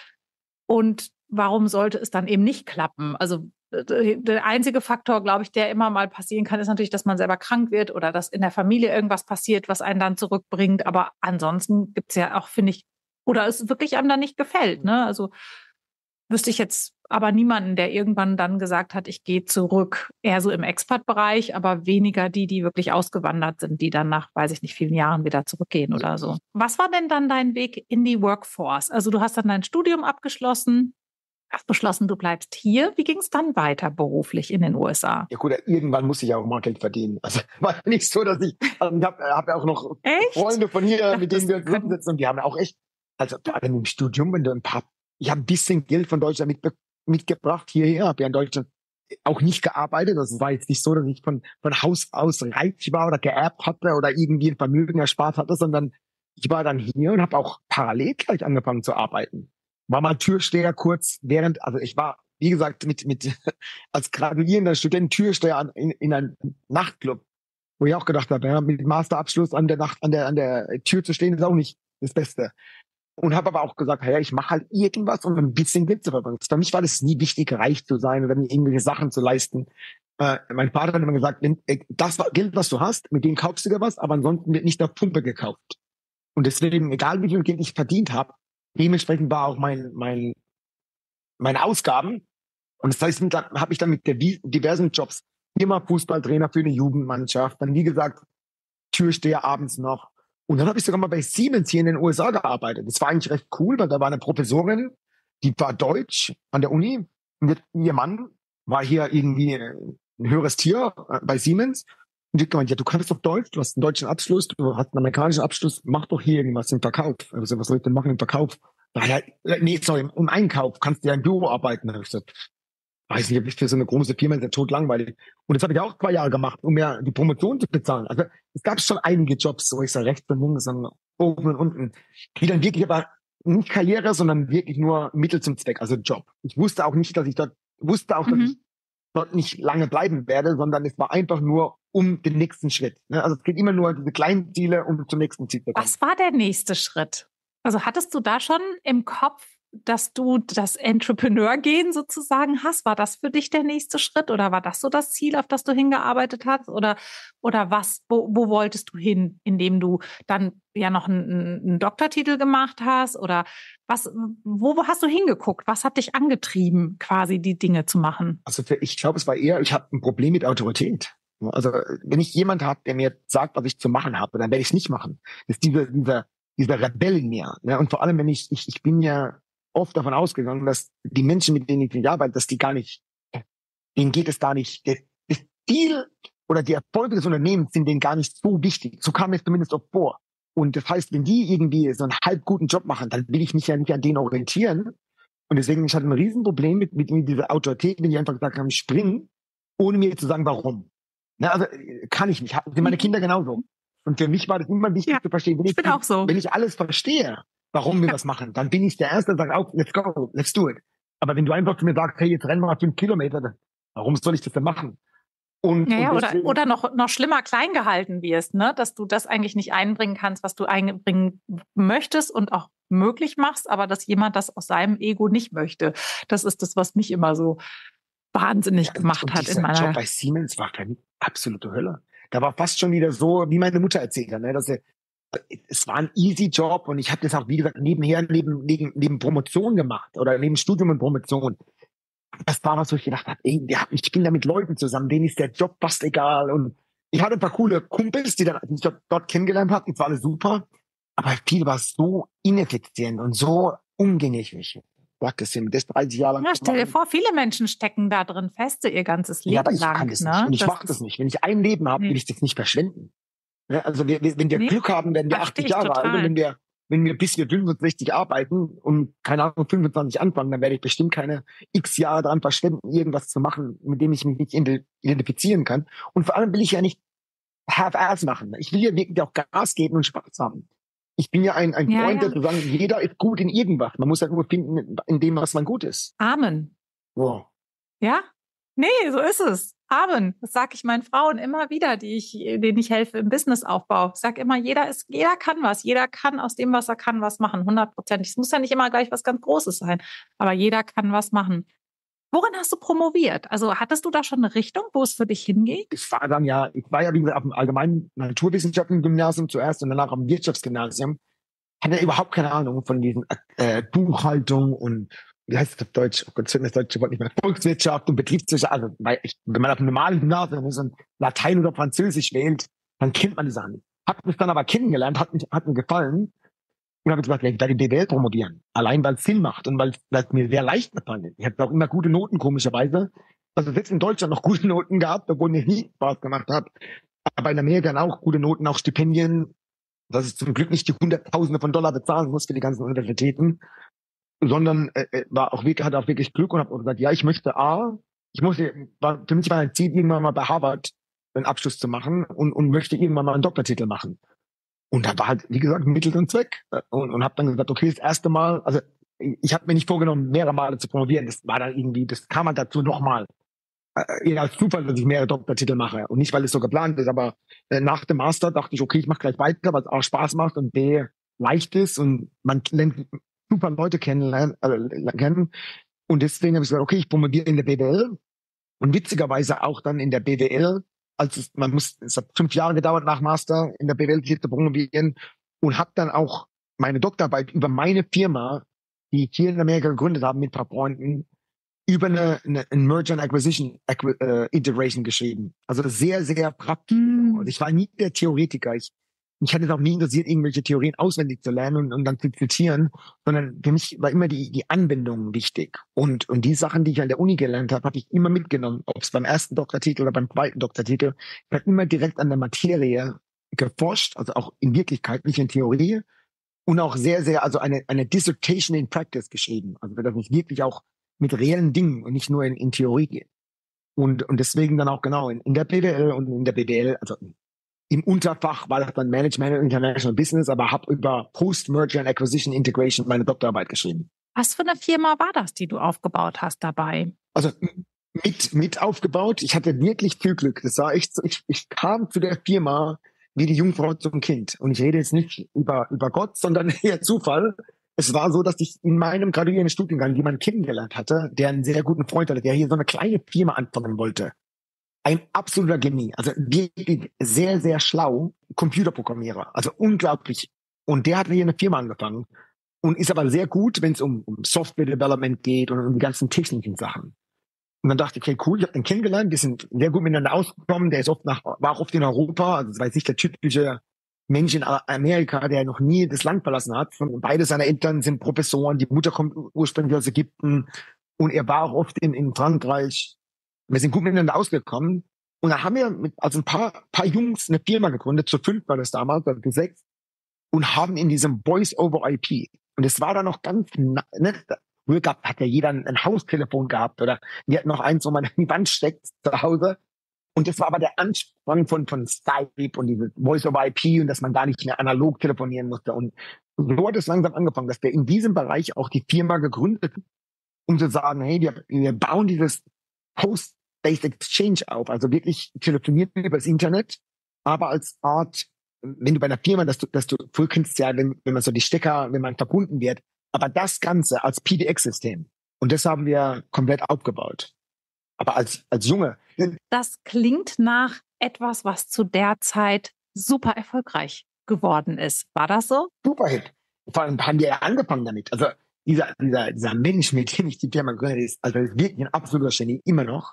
Und warum sollte es dann eben nicht klappen? Also der einzige Faktor, glaube ich, der immer mal passieren kann, ist natürlich, dass man selber krank wird oder dass in der Familie irgendwas passiert, was einen dann zurückbringt. Aber ansonsten gibt es ja auch, finde ich, oder es wirklich einem dann nicht gefällt. Ne? Also wüsste ich jetzt aber niemanden, der irgendwann dann gesagt hat, ich gehe zurück, eher so im Expat-Bereich, aber weniger die wirklich ausgewandert sind, die dann nach, weiß ich nicht, vielen Jahren wieder zurückgehen oder so. Was war denn dann dein Weg in die Workforce? Also du hast dann dein Studium abgeschlossen, hast beschlossen, du bleibst hier. Wie ging es dann weiter beruflich in den USA? Ja gut, irgendwann muss ich ja auch mal Geld verdienen. Also war nicht so, dass ich hab ja auch noch Freunde von hier, mit denen wir zusammensitzen und die haben auch echt, also im Studium, wenn du ich habe ein bisschen Geld von Deutschland mitgebracht hierher, habe ja in Deutschland auch nicht gearbeitet. Das war jetzt nicht so, dass ich von Haus aus reich war oder geerbt hatte oder irgendwie ein Vermögen erspart hatte, sondern ich war dann hier und habe auch parallel gleich angefangen zu arbeiten. War mal Türsteher kurz also ich war, wie gesagt, mit als graduierender Student Türsteher in einem Nachtclub, wo ich auch gedacht habe, ja, mit Masterabschluss an der Tür zu stehen, ist auch nicht das Beste. und habe aber auch gesagt, ja, ich mache halt irgendwas, um ein bisschen Geld zu verbringen. Für mich war das nie wichtig, reich zu sein oder mir irgendwelche Sachen zu leisten. Mein Vater hat immer gesagt, das Geld, was du hast, mit dem kaufst du dir was, aber ansonsten wird nicht auf Pumpe gekauft. Und deswegen, egal wie viel Geld ich verdient habe, dementsprechend war auch meine Ausgaben. Und das heißt, habe ich dann mit diversen Jobs, immer Fußballtrainer für eine Jugendmannschaft, dann wie gesagt, Türsteher abends noch. Und dann habe ich sogar mal bei Siemens hier in den USA gearbeitet. Das war eigentlich recht cool, weil da war eine Professorin, die war Deutsch an der Uni. Und ihr Mann war hier irgendwie ein höheres Tier bei Siemens. Und die hat gemeint, ja, du kannst doch Deutsch, du hast einen deutschen Abschluss, du hast einen amerikanischen Abschluss, mach doch hier irgendwas im Verkauf. Also, was soll ich denn machen im Verkauf? Nee, sorry, im Einkauf kannst du ja im Büro arbeiten. Da hab ich gesagt, weiß nicht, ob ich für so eine große Firma ist ja tot langweilig. Und das habe ich auch 2 Jahre gemacht, um mir die Promotion zu bezahlen. Also es gab schon einige Jobs, wo ich so rechts und links und oben und unten, die dann wirklich aber nicht Karriere, sondern wirklich nur Mittel zum Zweck, also Job. Ich wusste auch nicht, dass ich dort nicht lange bleiben werde, sondern es war einfach nur um den nächsten Schritt. Ne? Also es geht immer nur diese kleinen Ziele, um zum nächsten Ziel zu kommen. Was war der nächste Schritt? Also hattest du da schon im Kopf, dass du das Entrepreneur-Gehen sozusagen hast? War das für dich der nächste Schritt oder war das so das Ziel, auf das du hingearbeitet hast? Oder was, wo wolltest du hin, indem du dann ja noch einen Doktortitel gemacht hast? Oder wo hast du hingeguckt? Was hat dich angetrieben, quasi die Dinge zu machen? Also ich glaube, es war eher, ich habe ein Problem mit Autorität. Also wenn ich jemand habe, der mir sagt, was ich zu machen habe, dann werde ich es nicht machen. Das ist dieser Rebell in mir. Ne? Und vor allem, wenn ich bin ja oft davon ausgegangen, dass die Menschen, mit denen ich arbeite, dass die gar nicht, denen geht es gar nicht, das Ziel oder die Erfolge des Unternehmens sind denen gar nicht so wichtig. So kam es zumindest oft vor. Und das heißt, wenn die irgendwie so einen halb guten Job machen, dann will ich mich ja nicht an denen orientieren. Und deswegen, ich hatte ein Riesenproblem mit dieser Autorität, wenn ich einfach gesagt habe, springen, ohne mir zu sagen, warum. Na, also kann ich nicht. Sind meine Kinder genauso. Und für mich war das immer wichtig zu verstehen, wenn ich alles verstehe, warum wir was machen, dann bin ich der Erste, der sagt, oh, let's go, let's do it. Aber wenn du einfach zu mir sagst, hey, jetzt rennen wir mal 5 Kilometer, dann, warum soll ich das denn machen? Und oder noch schlimmer klein gehalten wirst, ne? Dass du das eigentlich nicht einbringen kannst, was du einbringen möchtest und auch möglich machst, aber dass jemand das aus seinem Ego nicht möchte. Das ist das, was mich immer so wahnsinnig gemacht hat in meiner... Job bei Siemens war für mich absolute Hölle. Da war fast schon wieder so, wie meine Mutter erzählt hat, ne, dass es war ein easy Job und ich habe das auch, wie gesagt, nebenher, neben Promotion gemacht oder neben Studium und Promotion. Das war was, wo ich gedacht habe, ey, ich bin da mit Leuten zusammen, denen ist der Job fast egal. Und ich hatte ein paar coole Kumpels, die ich dort kennengelernt habe, das war alles super. Aber viel war so ineffizient und so umgänglich. Das 30 Jahre lang. Ja, stell dir vor, viele Menschen stecken da drin fest, ihr ganzes Leben lang. Ja, aber ich kann das nicht. Und ich mache das nicht. Wenn ich ein Leben habe, will ich das nicht verschwenden. Ja, also wenn wir Glück haben, werden wir 80 Jahre alt. Und wenn wir bis wir 65 arbeiten und, keine Ahnung, 25 anfangen, dann werde ich bestimmt keine x Jahre daran verschwenden, irgendwas zu machen, mit dem ich mich nicht identifizieren kann. Und vor allem will ich ja nicht half-ass machen. Ich will ja wirklich auch Gas geben und Spaß haben. Ich bin ja ein Freund, der zu sagen, jeder ist gut in irgendwas. Man muss ja nur finden, in dem, was man gut ist. Amen. Wow. Ja? Nee, so ist es. Amen. Das sage ich meinen Frauen immer wieder, denen ich helfe im Businessaufbau. Ich sage immer, jeder kann was. Jeder kann aus dem, was er kann, was machen. 100%. Es muss ja nicht immer gleich was ganz Großes sein. Aber jeder kann was machen. Worin hast du promoviert? Also hattest du da schon eine Richtung, wo es für dich hingeht? Ich war wie gesagt, auf dem allgemeinen Naturwissenschaften-Gymnasium zuerst und danach am Wirtschaftsgymnasium. Hatte überhaupt keine Ahnung von diesen Buchhaltung und wie heißt es auf Deutsch? Oh Gott, das deutsche Wort nicht mehr. Volkswirtschaft und Betriebswirtschaft. Also, wenn man auf einem normalen Gymnasium so ein Latein oder Französisch wählt, dann kennt man die Sachen nicht. Hab mich dann aber kennengelernt, hat mir gefallen. Und habe gesagt, ich werde BWL promovieren. Allein, weil es Sinn macht und weil es mir sehr leicht gefallen ist. Ich hatte auch immer gute Noten, komischerweise. Also selbst in Deutschland noch gute Noten gehabt, obwohl mir nie Spaß gemacht hat. Aber in Amerika dann auch gute Noten, auch Stipendien, dass ich zum Glück nicht die Hunderttausende von Dollar bezahlen muss für die ganzen Universitäten, sondern hatte auch wirklich Glück und habe gesagt, ja, für mich war ein Ziel, irgendwann mal bei Harvard einen Abschluss zu machen und möchte irgendwann mal einen Doktortitel machen. Und da war halt, wie gesagt, Mittel und Zweck. Und habe dann gesagt, okay, das erste Mal, also ich habe mir nicht vorgenommen, mehrere Male zu promovieren. Das war dann irgendwie, das kam halt dazu nochmal. Eher als Zufall, dass ich mehrere Doktortitel mache. Und nicht, weil es so geplant ist, aber nach dem Master dachte ich, okay, ich mache gleich weiter, weil es auch Spaß macht und B, leicht ist und man lernt super Leute kennen. Und deswegen habe ich gesagt, okay, ich promoviere in der BWL und witzigerweise auch dann in der BWL, es hat 5 Jahre gedauert nach Master in der BWL hier zu promovieren und habe dann auch meine Doktorarbeit über meine Firma, die ich hier in Amerika gegründet habe mit ein paar Freunden, über ein Merger and Integration geschrieben. Also sehr, sehr praktisch. Und ich war nie der Theoretiker. Mich hat es auch nie interessiert, irgendwelche Theorien auswendig zu lernen und dann zu zitieren, sondern für mich war immer die Anwendung wichtig. Und die Sachen, die ich an der Uni gelernt habe, habe ich immer mitgenommen, ob es beim ersten Doktortitel oder beim zweiten Doktortitel. Ich habe immer direkt an der Materie geforscht, also auch in Wirklichkeit, nicht in Theorie. Und auch sehr, sehr, also eine Dissertation in Practice geschrieben. Also dass ich wirklich auch mit reellen Dingen und nicht nur in Theorie gehe. Und deswegen dann auch genau in der BWL und in der BWL, also im Unterfach war das dann Management and International Business, aber habe über Post-Merger and Acquisition Integration meine Doktorarbeit geschrieben. Was für eine Firma war das, die du aufgebaut hast dabei? Also mit aufgebaut. Ich hatte wirklich viel Glück. Das war echt so, ich kam zu der Firma wie die Jungfrau zum Kind. Und ich rede jetzt nicht über Gott, sondern eher Zufall. Es war so, dass ich in meinem graduierenden Studiengang jemanden kennengelernt hatte, der einen sehr guten Freund hatte, der hier so eine kleine Firma anfangen wollte. Ein absoluter Genie, also wirklich sehr, sehr schlau, Computerprogrammierer, also unglaublich. Und der hat hier eine Firma angefangen und ist aber sehr gut, wenn es um Software Development geht und um die ganzen technischen Sachen. Und dann dachte ich, okay, cool, ich habe den kennengelernt, wir sind sehr gut miteinander ausgekommen, der ist war auch oft in Europa, also das war jetzt nicht der typische Mensch in Amerika, der noch nie das Land verlassen hat. Beide seiner Eltern sind Professoren, die Mutter kommt ursprünglich aus Ägypten und er war auch oft in Frankreich. Wir sind gut miteinander ausgekommen. Und dann haben wir ein paar Jungs eine Firma gegründet, zu 5 war das damals, also zu 6, und haben in diesem Voice-over-IP. Und es war dann noch ganz, früher hat ja jeder ein Haustelefon gehabt, oder wir hatten noch eins, wo man in die Wand steckt zu Hause. Und das war aber der Anfang von Skype und dieses Voice-over-IP und dass man da nicht mehr analog telefonieren musste. Und so hat es langsam angefangen, dass wir in diesem Bereich auch die Firma gegründet haben, um zu sagen, hey, wir bauen dieses Host-Based Exchange auf, also wirklich telefoniert über das Internet, aber als Art, wenn du bei einer Firma, dass du früher kennst ja, wenn man so die Stecker, wenn man verbunden wird, aber das Ganze als PBX-System. Und das haben wir komplett aufgebaut. Aber als Junge. Das klingt nach etwas, was zu der Zeit super erfolgreich geworden ist. War das so? Superhit. Vor allem haben wir ja angefangen damit. Also dieser Mensch, mit dem ich die Firma gegründet ist, also ist wirklich ein absoluter Genie, immer noch.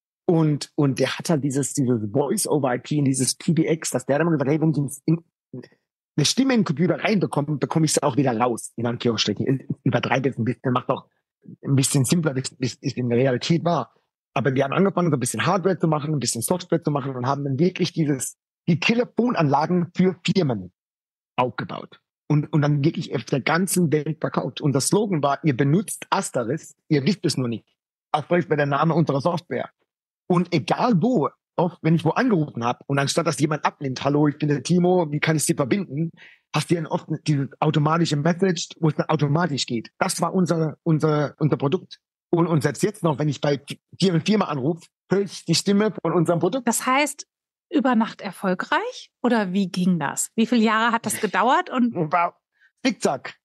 Und der hat halt dieses Voice-over-IP und dieses PBX, dass der dann immer gesagt hat, hey, wenn ich eine Stimme in den Computer reinbekomme, bekomme ich sie auch wieder raus, in Anführungsstrichen. Übertreibe es ein bisschen, macht auch ein bisschen simpler, als es in der Realität war. Aber wir haben angefangen, so ein bisschen Hardware zu machen, ein bisschen Software zu machen und haben dann wirklich die Telefonanlagen für Firmen aufgebaut. Und dann wirklich auf der ganzen Welt verkauft. Und das Slogan war, ihr benutzt Asteris, ihr wisst es nur nicht. Auch vielleicht bei der Name unserer Software. Und egal wo, oft, wenn ich wo angerufen habe und anstatt, dass jemand abnimmt, hallo, ich bin der Timo, wie kann ich Sie verbinden, hast du dann oft dieses automatische Message, wo es dann automatisch geht. Das war unser Produkt. Und selbst jetzt noch, wenn ich bei Firma anrufe, höre ich die Stimme von unserem Produkt. Das heißt, über Nacht erfolgreich? Oder wie ging das? Wie viele Jahre hat das gedauert? Und Zickzack.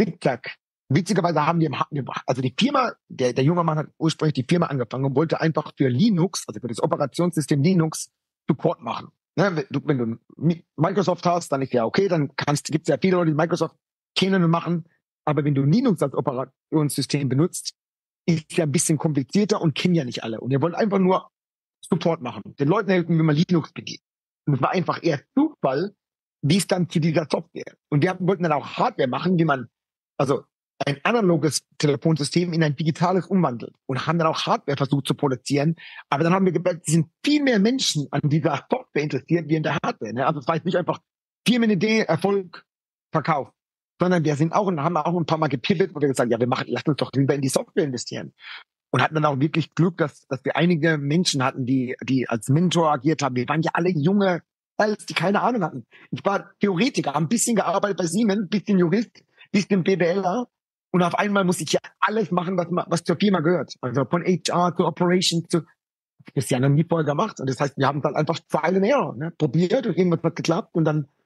Witzigerweise haben also die Firma, der junge Mann hat ursprünglich die Firma angefangen und wollte einfach für Linux, also für das Operationssystem Linux, Support machen. Ne, wenn du Microsoft hast, dann ist ja okay, dann gibt's ja viele Leute, die Microsoft kennen und machen. Aber wenn du Linux als Operationssystem benutzt, ist ja ein bisschen komplizierter und kennen ja nicht alle. Und ihr wollt einfach nur Support machen. Den Leuten helfen, wie man Linux bedient. Und es war einfach eher Zufall, wie es dann zu dieser Software. Und wir wollten dann auch Hardware machen, wie man, also ein analoges Telefonsystem in ein digitales umwandelt. Und haben dann auch Hardware versucht zu produzieren. Aber dann haben wir gemerkt, es sind viel mehr Menschen an dieser Software interessiert, wie in der Hardware. Ne? Also es war jetzt nicht einfach Firmenidee, Erfolg, Verkauf. Sondern wir sind haben auch ein paar Mal gepivotet, wo wir gesagt haben, ja, lass uns doch lieber in die Software investieren. Und hatten dann auch wirklich Glück, dass wir einige Menschen hatten, die als Mentor agiert haben. Wir waren ja alle junge, die keine Ahnung hatten. Ich war Theoretiker, habe ein bisschen gearbeitet bei Siemens, bisschen Jurist, bisschen BWLer. Und auf einmal muss ich ja alles machen, was zur Firma gehört. Also von HR zu Operations das ist ja noch nie vorher gemacht. Und das heißt, wir haben dann einfach Trial and Error, ne? Probiert und irgendwas hat geklappt und dann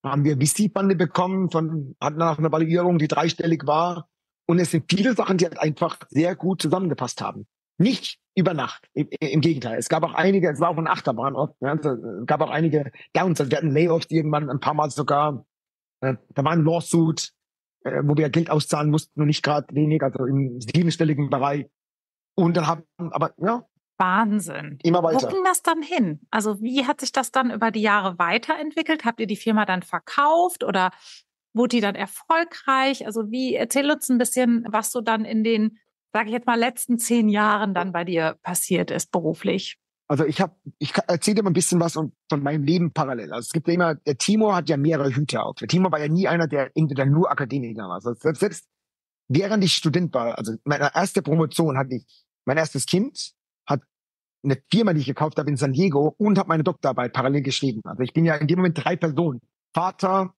haben wir VC-Funding bekommen, hatten danach eine Validierung, die dreistellig war. Und es sind viele Sachen, die halt einfach sehr gut zusammengepasst haben. Nicht über Nacht, im Gegenteil. Es gab auch einige, es war auch eine Achterbahn oft, ja, es gab auch einige Downs, also wir hatten Layoffs irgendwann ein paar Mal sogar. Da war ein Lawsuit, wo wir Geld auszahlen mussten und nicht gerade wenig, also im siebenstelligen Bereich. Und dann aber ja, Wahnsinn. immer Wo weiter. ging das dann hin? Also wie hat sich das dann über die Jahre weiterentwickelt? Habt ihr die Firma dann verkauft oder wurde die dann erfolgreich? Also erzähl uns ein bisschen, was so dann in den, sage ich jetzt mal, letzten 10 Jahren dann bei dir passiert ist beruflich. Also ich erzähle dir mal ein bisschen was von meinem Leben parallel. Also es gibt ja immer, der Timo hat ja mehrere Hüte auf. Der Timo war ja nie einer, der entweder nur Akademiker war. Also selbst während ich Student war, also meine erste Promotion hatte ich, mein erstes Kind hat eine Firma, die ich gekauft habe in San Diego und habe meine Doktorarbeit parallel geschrieben. Also ich bin ja in dem Moment 3 Personen. Vater,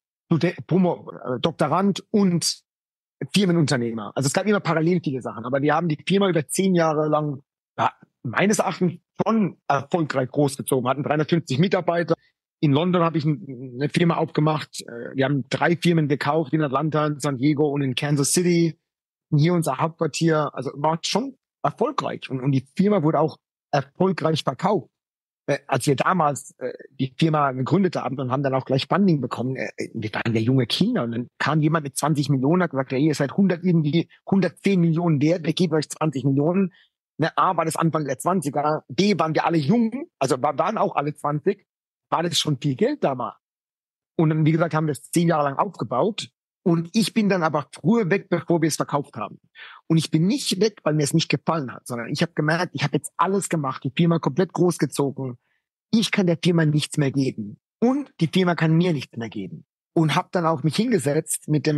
Doktorand und Firmenunternehmer. Also es gab immer parallel viele Sachen. Aber wir haben die Firma über 10 Jahre lang, ja, meines Erachtens schon erfolgreich großgezogen. Hatten 350 Mitarbeiter. In London habe ich eine Firma aufgemacht. Wir haben 3 Firmen gekauft in Atlanta, in San Diego und in Kansas City. Hier unser Hauptquartier. Also war schon erfolgreich. Und die Firma wurde auch erfolgreich verkauft. Als wir damals die Firma gegründet haben und haben dann auch gleich Funding bekommen, wir waren ja junge Kinder und dann kam jemand mit 20 Millionen, hat gesagt, ja, ihr seid 110 Millionen wert, wir geben euch 20 Millionen. Ne, A, war das Anfang der 20er, B, waren wir alle jung, also waren auch alle 20, war das schon viel Geld damals. Und dann, wie gesagt, haben wir es 10 Jahre lang aufgebaut. Und ich bin dann aber früher weg, bevor wir es verkauft haben. Und ich bin nicht weg, weil mir es nicht gefallen hat, sondern ich habe gemerkt, ich habe jetzt alles gemacht, die Firma komplett großgezogen. Ich kann der Firma nichts mehr geben. Und die Firma kann mir nichts mehr geben. Und habe dann auch mich hingesetzt mit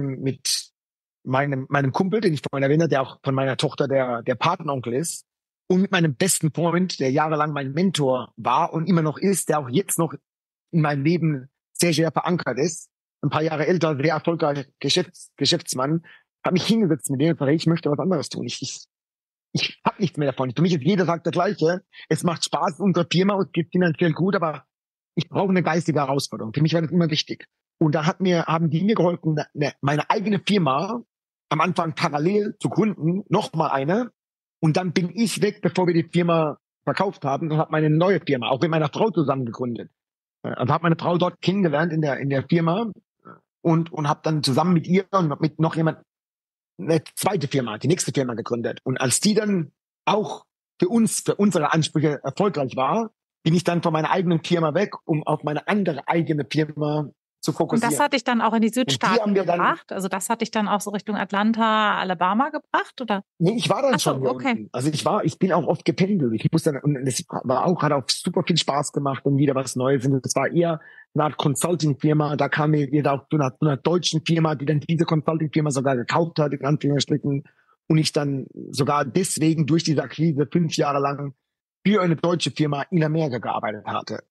meinem Kumpel, den ich vorhin erwähnt habe, der auch von meiner Tochter der Patenonkel ist. Und mit meinem besten Freund, der jahrelang mein Mentor war und immer noch ist, der auch jetzt noch in meinem Leben sehr, sehr verankert ist. Ein paar Jahre älter, sehr erfolgreicher Geschäftsmann, habe mich hingesetzt mit dem und gesagt, ich möchte was anderes tun. Ich habe nichts mehr davon. Für mich ist jeder Tag der gleiche. Es macht Spaß, unsere Firma, es geht finanziell gut, aber ich brauche eine geistige Herausforderung. Für mich war das immer wichtig. Und da haben die mir geholfen, meine eigene Firma am Anfang parallel zu gründen, nochmal eine. Und dann bin ich weg, bevor wir die Firma verkauft haben und habe meine neue Firma, auch mit meiner Frau zusammen gegründet. Also habe meine Frau dort kennengelernt in der Firma und habe dann zusammen mit ihr und mit noch jemand eine zweite Firma, die nächste Firma gegründet. Und als die dann auch für unsere Ansprüche erfolgreich war, bin ich dann von meiner eigenen Firma weg, um auf meine andere eigene Firma zu fokussieren. Und das hat dich dann auch in die Südstaaten gebracht? Also das hat dich dann auch so Richtung Atlanta, Alabama gebracht, oder? Nee, ich war dann schon hier okay. unten. Also ich bin auch oft gependelt. Ich muss dann, und das hat auch super viel Spaß gemacht und wieder was Neues. Und das war eher eine Art Consulting-Firma. Da kam mir wieder auch zu einer deutschen Firma, die dann diese Consulting-Firma sogar gekauft hat, in Anführungsstrichen. Und ich dann sogar deswegen durch diese Akquise 5 Jahre lang für eine deutsche Firma in Amerika gearbeitet habe.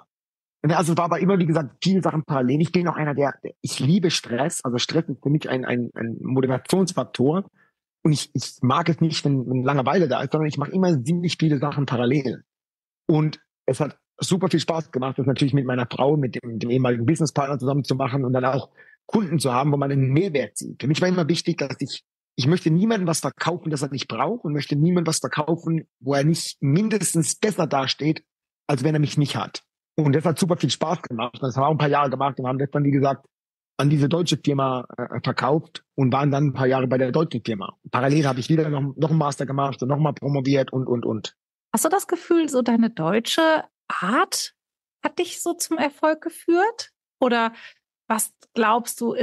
Also war aber immer, wie gesagt, viele Sachen parallel. Ich bin auch einer, ich liebe Stress. Also Stress ist für mich ein Motivationsfaktor. Und ich mag es nicht, wenn Langeweile da ist, sondern ich mache immer ziemlich viele Sachen parallel. Und es hat super viel Spaß gemacht, das natürlich mit meiner Frau, mit dem ehemaligen Businesspartner zusammen zu machen und dann auch Kunden zu haben, wo man einen Mehrwert sieht. Für mich war immer wichtig, dass ich möchte niemandem was verkaufen, das er nicht braucht, und möchte niemandem was verkaufen, wo er nicht mindestens besser dasteht, als wenn er mich nicht hat. Und das hat super viel Spaß gemacht. Das haben wir auch ein paar Jahre gemacht und haben das dann, wie gesagt, an diese deutsche Firma verkauft und waren dann ein paar Jahre bei der deutschen Firma. Parallel habe ich wieder noch einen Master gemacht und nochmal promoviert und. Hast du das Gefühl, so deine deutsche Art hat dich so zum Erfolg geführt? Oder was glaubst du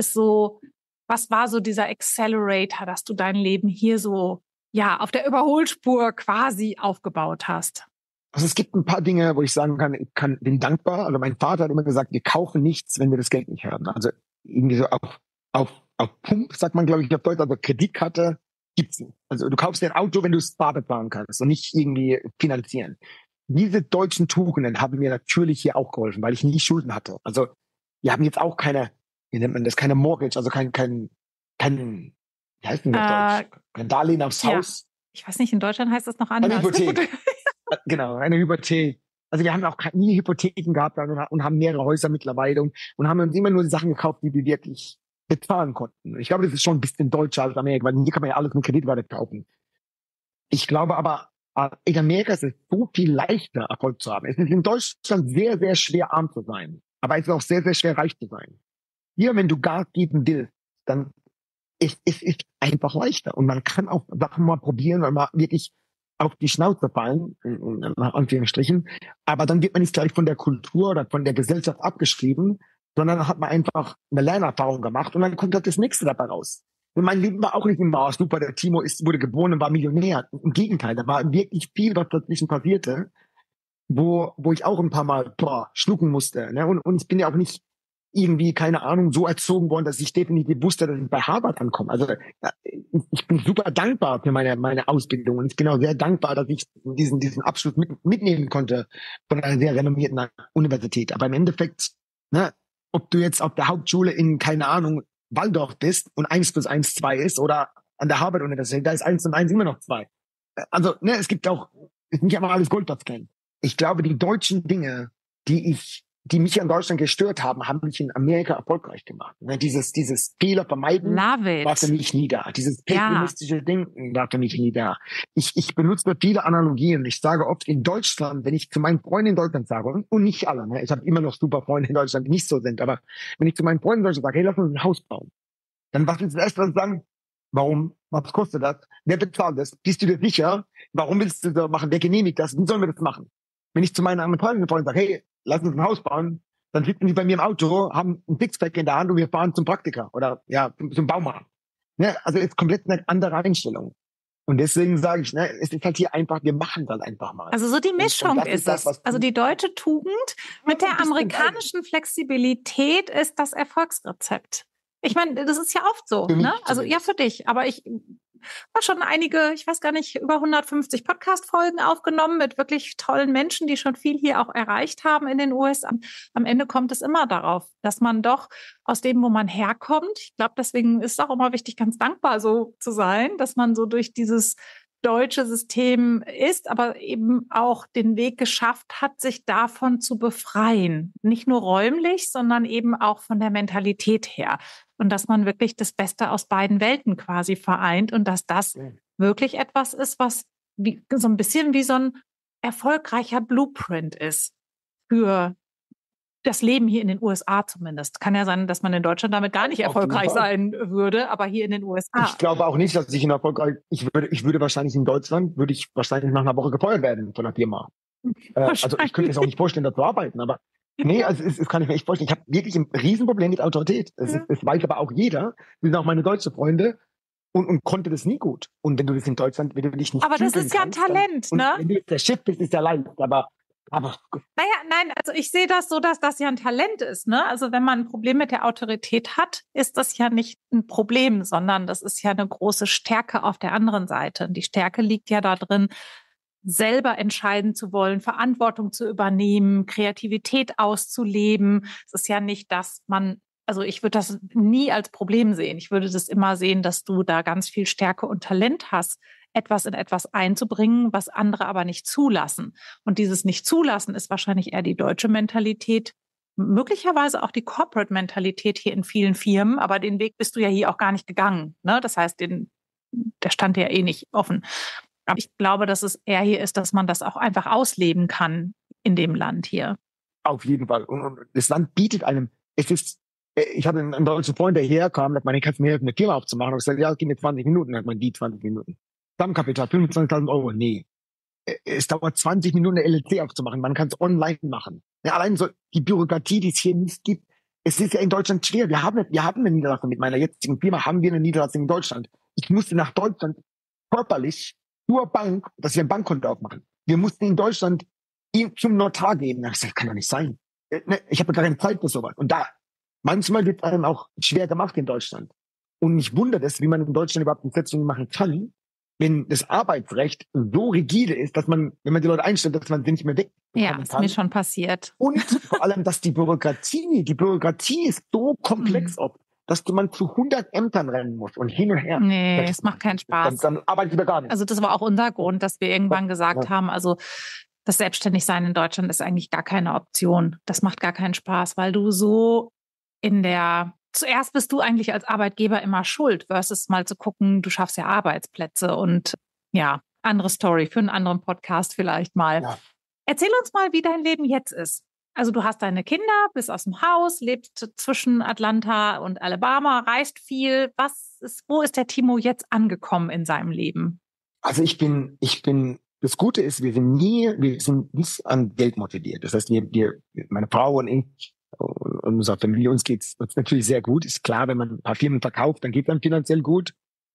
was war so dieser Accelerator, dass du dein Leben hier so, ja, auf der Überholspur quasi aufgebaut hast? Also es gibt ein paar Dinge, wo ich sagen kann, bin dankbar. Also mein Vater hat immer gesagt, wir kaufen nichts, wenn wir das Geld nicht haben. Also irgendwie so auf Pump, sagt man, glaube ich, auf Deutsch, also Kreditkarte gibt's nicht. Also du kaufst dir ein Auto, wenn du es bar bezahlen kannst und nicht irgendwie finanzieren. Diese deutschen Tugenden haben mir natürlich hier auch geholfen, weil ich nie Schulden hatte. Also wir haben jetzt auch keine, wie nennt man das, keine Mortgage, also kein wie heißt denn das Deutsch? Kein Darlehen aufs Haus. Ich weiß nicht, in Deutschland heißt das noch anders. Eine Hypothek. Genau, eine Hypothek. Also wir haben auch nie Hypotheken gehabt und haben mehrere Häuser mittlerweile und haben uns immer nur die Sachen gekauft, die wir wirklich bezahlen konnten. Ich glaube, das ist schon ein bisschen deutscher als Amerika, weil hier kann man ja alles mit Kreditkarte kaufen. Ich glaube aber, in Amerika ist es so viel leichter, Erfolg zu haben. Es ist in Deutschland sehr, sehr schwer, arm zu sein. Aber es ist auch sehr, sehr schwer, reich zu sein. Hier, wenn du Gas geben willst, dann ist es einfach leichter. Und man kann auch Sachen mal probieren und mal wirklich auf die Schnauze fallen, in Anführungsstrichen. Aber dann wird man nicht gleich von der Kultur oder von der Gesellschaft abgeschrieben, sondern dann hat man einfach eine Lernerfahrung gemacht und dann kommt halt das Nächste dabei raus. Und mein Leben war auch nicht immer super. Der Timo wurde geboren und war Millionär. Im Gegenteil, da war wirklich viel, was dazwischen passierte, wo ich auch ein paar Mal schlucken musste. Ne? Und ich bin ja auch nicht irgendwie, keine Ahnung, so erzogen worden, dass ich definitiv wusste, dass ich bei Harvard ankomme. Also ich bin super dankbar für meine Ausbildung und ich bin auch sehr dankbar, dass ich diesen Abschluss mitnehmen konnte von einer sehr renommierten Universität. Aber im Endeffekt, ne, ob du jetzt auf der Hauptschule in, keine Ahnung, Waldorf bist und 1 + 1 2 ist oder an der Harvard-Universität, da ist 1 und 1 immer noch 2. Also, ne, es gibt auch, ist nicht immer alles Gold, was glänzt. Ich glaube, die deutschen Dinge, die mich in Deutschland gestört haben, haben mich in Amerika erfolgreich gemacht. Ne, dieses Fehler vermeiden war für mich nie da. Dieses pessimistische Denken war für mich nie da. Ich benutze viele Analogien. Ich sage oft in Deutschland, wenn ich zu meinen Freunden in Deutschland sage, und nicht alle, ne, ich habe immer noch super Freunde in Deutschland, die nicht so sind, aber wenn ich zu meinen Freunden in Deutschland sage, hey, lass uns ein Haus bauen, dann was ist das Erste, was sie sagen? Warum? Was kostet das? Wer bezahlt das? Bist du dir sicher? Warum willst du das machen? Wer genehmigt das? Wie sollen wir das machen? Wenn ich zu meinen amerikanischen Freunden sage, hey, lass uns ein Haus bauen, dann sitzen die bei mir im Auto, haben ein Sixpack in der Hand und wir fahren zum Praktiker oder zum Baumarkt. Ne? Also ist komplett eine andere Einstellung. Und deswegen sage ich, ne, es ist halt hier einfach, wir machen das einfach mal. Also so die Mischung ist es. Also die deutsche Tugend mit der amerikanischen Flexibilität ist das Erfolgsrezept. Ich meine, das ist ja oft so, ne? Also ja, für dich. Aber ich habe schon einige, ich weiß gar nicht, über 150 Podcast-Folgen aufgenommen mit wirklich tollen Menschen, die schon viel hier auch erreicht haben in den USA. Am Ende kommt es immer darauf, dass man doch aus dem, wo man herkommt, ich glaube, deswegen ist es auch immer wichtig, ganz dankbar so zu sein, dass man so durch dieses deutsche System ist, aber eben auch den Weg geschafft hat, sich davon zu befreien. Nicht nur räumlich, sondern eben auch von der Mentalität her. Und dass man wirklich das Beste aus beiden Welten quasi vereint und dass das wirklich etwas ist, was so ein bisschen wie so ein erfolgreicher Blueprint ist für das Leben hier in den USA zumindest. Kann ja sein, dass man in Deutschland damit gar nicht erfolgreich sein würde, aber hier in den USA. Ich glaube auch nicht, dass ich ich würde wahrscheinlich in Deutschland, nach einer Woche gefeuert werden von der Firma. Also ich könnte mir das auch nicht vorstellen, da zu arbeiten, aber nee, also es kann ich mir echt vorstellen. Ich habe wirklich ein Riesenproblem mit Autorität. Es weiß aber auch jeder, das sind auch meine deutschen Freunde, und konnte das nie gut. Und wenn du das in Deutschland, wenn du dich nicht aber das ist ja ein Talent, ne? Wenn du der Chef bist, ist ja leicht, aber naja, nein, also ich sehe das so, dass das ja ein Talent ist, ne? Also wenn man ein Problem mit der Autorität hat, ist das ja nicht ein Problem, sondern das ist ja eine große Stärke auf der anderen Seite. Und die Stärke liegt ja da drin, selber entscheiden zu wollen, Verantwortung zu übernehmen, Kreativität auszuleben. Es ist ja nicht, dass also ich würde das nie als Problem sehen. Ich würde das immer sehen, dass du da ganz viel Stärke und Talent hast, etwas in etwas einzubringen, was andere aber nicht zulassen. Und dieses Nicht-Zulassen ist wahrscheinlich eher die deutsche Mentalität, möglicherweise auch die Corporate-Mentalität hier in vielen Firmen, aber den Weg bist du ja hier auch gar nicht gegangen, ne? Das heißt, der stand ja eh nicht offen. Aber ich glaube, dass es eher hier ist, dass man das auch einfach ausleben kann in dem Land hier. Auf jeden Fall. Und das Land bietet einem, ich hatte einen deutschen Freund, der herkam, hat meine, kannst du mir helfen, eine Firma aufzumachen? Und ich gesagt, ja, gib mir 20 Minuten. Dann hat man die 20 Minuten. Stammkapital, 25.000 Euro. Nee. Es dauert 20 Minuten, eine LLC aufzumachen. Man kann es online machen. Ja, allein so die Bürokratie, die es hier nicht gibt. Es ist ja in Deutschland schwer. Wir haben eine Niederlassung. Mit meiner jetzigen Firma haben wir eine Niederlassung in Deutschland. Ich musste nach Deutschland körperlich zur Bank, dass wir ein Bankkonto aufmachen. Wir mussten in Deutschland ihn zum Notar gehen. Das kann doch nicht sein. Ich habe gar keine Zeit für sowas. Und manchmal wird einem auch schwer gemacht in Deutschland. Und mich wundert es, wie man in Deutschland überhaupt eine Setzung machen kann, wenn das Arbeitsrecht so rigide ist, dass man, wenn man die Leute einstellt, dass man sie nicht mehr weg ja, ist mir schon passiert. Und vor allem, dass die Bürokratie ist so komplex oft, dass man zu 100 Ämtern rennen muss und hin und her. Nee, es macht keinen Spaß. Dann arbeite ich lieber gar nicht. Also das war auch unser Grund, dass wir irgendwann gesagt haben, also das Selbstständigsein in Deutschland ist eigentlich gar keine Option. Das macht gar keinen Spaß, weil du so zuerst bist du eigentlich als Arbeitgeber immer schuld, versus mal zu gucken, du schaffst ja Arbeitsplätze und ja, andere Story für einen anderen Podcast vielleicht mal. Ja. Erzähl uns mal, wie dein Leben jetzt ist. Also du hast deine Kinder, bist aus dem Haus, lebst zwischen Atlanta und Alabama, reist viel. Wo ist der Timo jetzt angekommen in seinem Leben? Also das Gute ist, wir sind nicht an Geld motiviert. Das heißt, meine Frau und ich und unsere Familie, uns natürlich sehr gut. Ist klar, wenn man ein paar Firmen verkauft, dann geht es dann finanziell gut.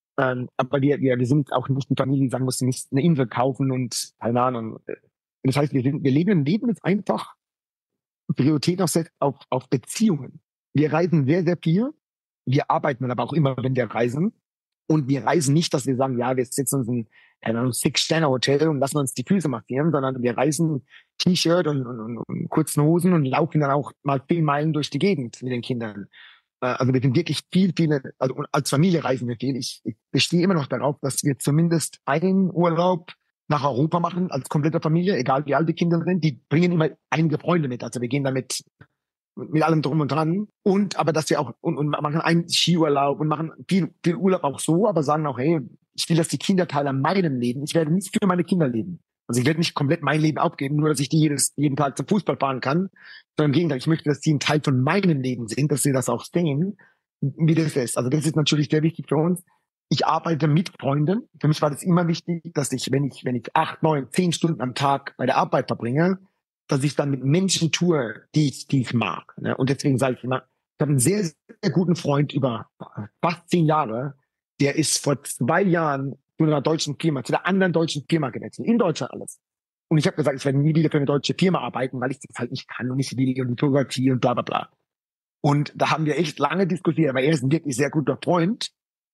Aber wir sind auch nicht die Familie, die sagen muss, sie nicht eine Insel kaufen und keine Ahnung. Das heißt, wir leben ein Leben, das einfach Priorität auf Beziehungen. Wir reisen sehr, sehr viel. Wir arbeiten dann aber auch immer, wenn wir reisen. Und wir reisen nicht, dass wir sagen, ja, wir setzen uns in einem Six-Sterne-Hotel und lassen uns die Füße massieren, sondern wir reisen T-Shirt und kurzen Hosen und laufen dann auch mal 10 Meilen durch die Gegend mit den Kindern. Also wir sind wirklich also als Familie reisen wir viel. Ich bestehe immer noch darauf, dass wir zumindest einen Urlaub nach Europa machen, als komplette Familie, egal wie alt die Kinder sind. Die bringen immer einige Freunde mit. Also wir gehen damit mit allem drum und dran. Aber dass wir auch und machen einen Skiurlaub und machen viel Urlaub auch so, aber sagen auch, hey, ich will, dass die Kinder Teil an meinem Leben. Ich werde nicht für meine Kinder leben. Also ich werde nicht komplett mein Leben aufgeben, nur dass ich die jeden Tag zum Fußball fahren kann. Sondern im Gegenteil, ich möchte, dass die ein Teil von meinem Leben sind, dass sie das auch sehen, wie das ist. Also das ist natürlich sehr wichtig für uns. Ich arbeite mit Freunden. Für mich war das immer wichtig, dass wenn ich 8, 9, 10 Stunden am Tag bei der Arbeit verbringe, dass ich dann mit Menschen tue, die ich mag. Ne? Und deswegen sage ich immer, ich habe einen sehr, sehr guten Freund über fast 10 Jahre, der ist vor 2 Jahren zu der anderen deutschen Firma gewechselt. In Deutschland alles. Und ich habe gesagt, ich werde nie wieder für eine deutsche Firma arbeiten, weil ich das halt nicht kann und nicht will und Bürokratie und bla bla bla. Und da haben wir echt lange diskutiert, aber er ist ein wirklich sehr guter Freund.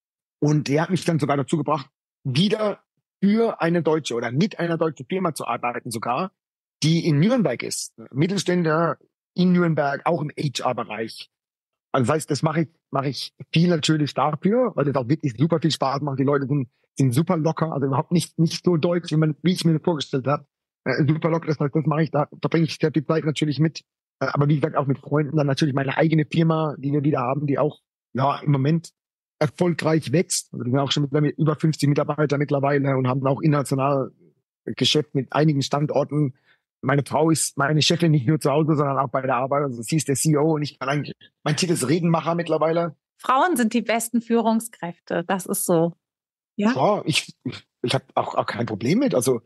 Und der hat mich dann sogar dazu gebracht, wieder für eine deutsche oder mit einer deutschen Firma zu arbeiten sogar, die in Nürnberg ist. Mittelständler in Nürnberg, auch im HR-Bereich. Also das heißt, das mache ich viel natürlich dafür, weil das auch wirklich super viel Spaß macht. Die Leute sind super locker, also überhaupt nicht so deutsch, wie ich mir das vorgestellt habe. Super locker, das heißt, das mache ich da verbringe ich sehr viel Zeit natürlich mit. Aber wie gesagt, auch mit Freunden. Dann natürlich meine eigene Firma, die wir wieder haben, die auch ja im Moment erfolgreich wächst. Also wir sind auch schon mit über 50 Mitarbeiter mittlerweile und haben auch international Geschäft mit einigen Standorten. Meine Frau ist meine Chefin nicht nur zu Hause, sondern auch bei der Arbeit. Also sie ist der CEO und ich kann eigentlich, mein Titel ist Redenmacher mittlerweile. Frauen sind die besten Führungskräfte. Das ist so. Ja, Ja, ich habe auch kein Problem mit. Also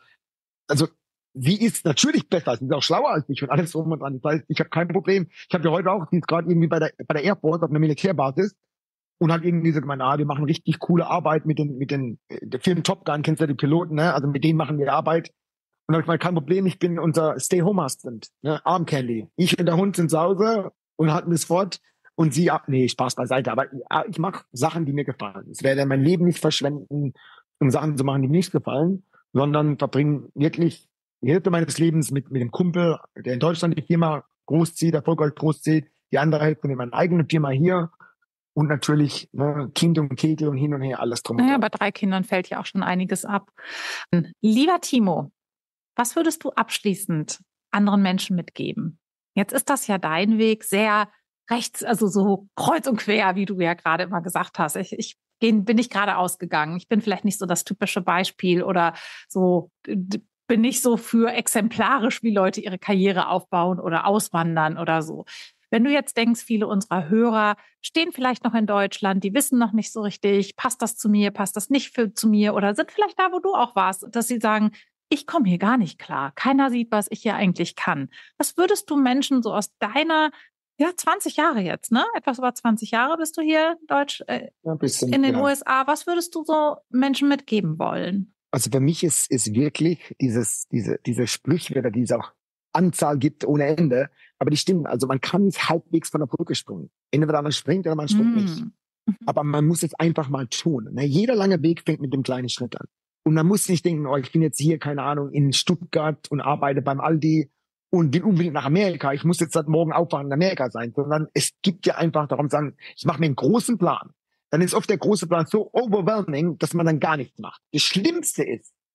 sie ist natürlich besser, sie ist auch schlauer als ich und alles drum und dran. Das heißt, ich habe kein Problem. Ich habe ja heute auch, sie ist gerade irgendwie bei der Air Force auf einer Militärbasis und hat irgendwie so gemeint, wir machen richtig coole Arbeit mit der Film Top Gun, kennst du ja die Piloten, ne? Also mit denen machen wir Arbeit. Und da habe ich mal kein Problem, ich bin unser Stay-Home-Husband, ne? Arm Candy. Ich und der Hund sind zu Hause und hatten das fort. Und sie, nee, Spaß beiseite. Aber ich mache Sachen, die mir gefallen. Ich werde mein Leben nicht verschwenden, um Sachen zu machen, die mir nicht gefallen, sondern verbringe wirklich die Hälfte meines Lebens mit dem Kumpel, der in Deutschland die Firma großzieht, erfolgreich großzieht, die andere Hälfte mit meiner eigenen Firma hier und natürlich Kind und Kegel und hin und her, alles drum und naja, dran. bei 3 Kindern fällt ja auch schon einiges ab. Lieber Timo, was würdest du abschließend anderen Menschen mitgeben? Jetzt ist das ja dein Weg, sehr rechts, also so kreuz und quer, wie du ja gerade immer gesagt hast. Bin nicht gerade ausgegangen. Ich bin vielleicht nicht so das typische Beispiel oder so, bin nicht so für exemplarisch, wie Leute ihre Karriere aufbauen oder auswandern oder so. Wenn du jetzt denkst, viele unserer Hörer stehen vielleicht noch in Deutschland, die wissen noch nicht so richtig, passt das zu mir, passt das nicht zu mir oder sind vielleicht da, wo du auch warst, dass sie sagen, ich komme hier gar nicht klar. Keiner sieht, was ich hier eigentlich kann. Was würdest du Menschen so aus deiner, 20 Jahre jetzt, ne? Etwas über 20 Jahre bist du hier in den USA. Was würdest du so Menschen mitgeben wollen? Also für mich ist wirklich diese Sprüche, die es auch Anzahl gibt ohne Ende, aber die stimmen. Also man kann nicht halbwegs von der Brücke springen. Entweder man springt oder man springt nicht. Aber man muss es einfach mal tun. Ne? Jeder lange Weg fängt mit dem kleinen Schritt an. Und man muss nicht denken, ich bin jetzt hier, keine Ahnung, in Stuttgart und arbeite beim Aldi und will unbedingt nach Amerika. Ich muss jetzt seit morgen aufwachen in Amerika sein. Sondern es gibt ja einfach darum sagen, ich mache mir einen großen Plan. Dann ist oft der große Plan so overwhelming, dass man dann gar nichts macht. Das Schlimmste ist,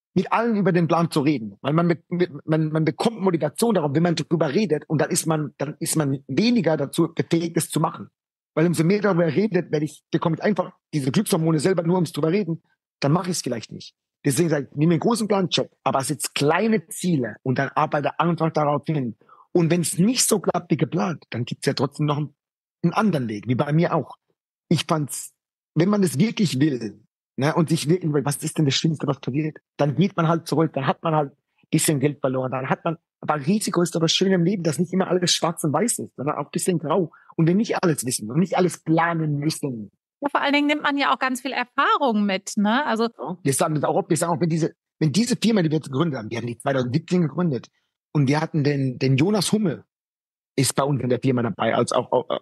mit allen über den Plan zu reden. Weil man bekommt Motivation darauf, wenn man darüber redet, und dann ist man weniger dazu befähigt, es zu machen. Weil umso mehr darüber redet, bekomme ich einfach diese Glückshormone selber nur ums drüber reden, dann mache ich es vielleicht nicht. Deswegen sage ich, nehme einen großen Plan, check, aber setz kleine Ziele und dann arbeite einfach darauf hin. Und wenn es nicht so klappt wie geplant, dann gibt es ja trotzdem noch einen anderen Weg, wie bei mir auch. Ich fand's, wenn man es wirklich will, ne, und sich wirklich, was ist denn das Schlimmste, was passiert? Dann geht man halt zurück, dann hat man halt ein bisschen Geld verloren, aber Risiko ist doch das Schöne im Leben, dass nicht immer alles schwarz und weiß ist, sondern auch ein bisschen grau. Und wir nicht alles wissen und nicht alles planen müssen. Ja, vor allen Dingen nimmt man ja auch ganz viel Erfahrung mit, ne? Also wir sagen das auch, wenn diese Firma, die wir jetzt gegründet haben, wir haben die 2017 gegründet und wir hatten den Jonas Hummel, ist bei uns in der Firma dabei, als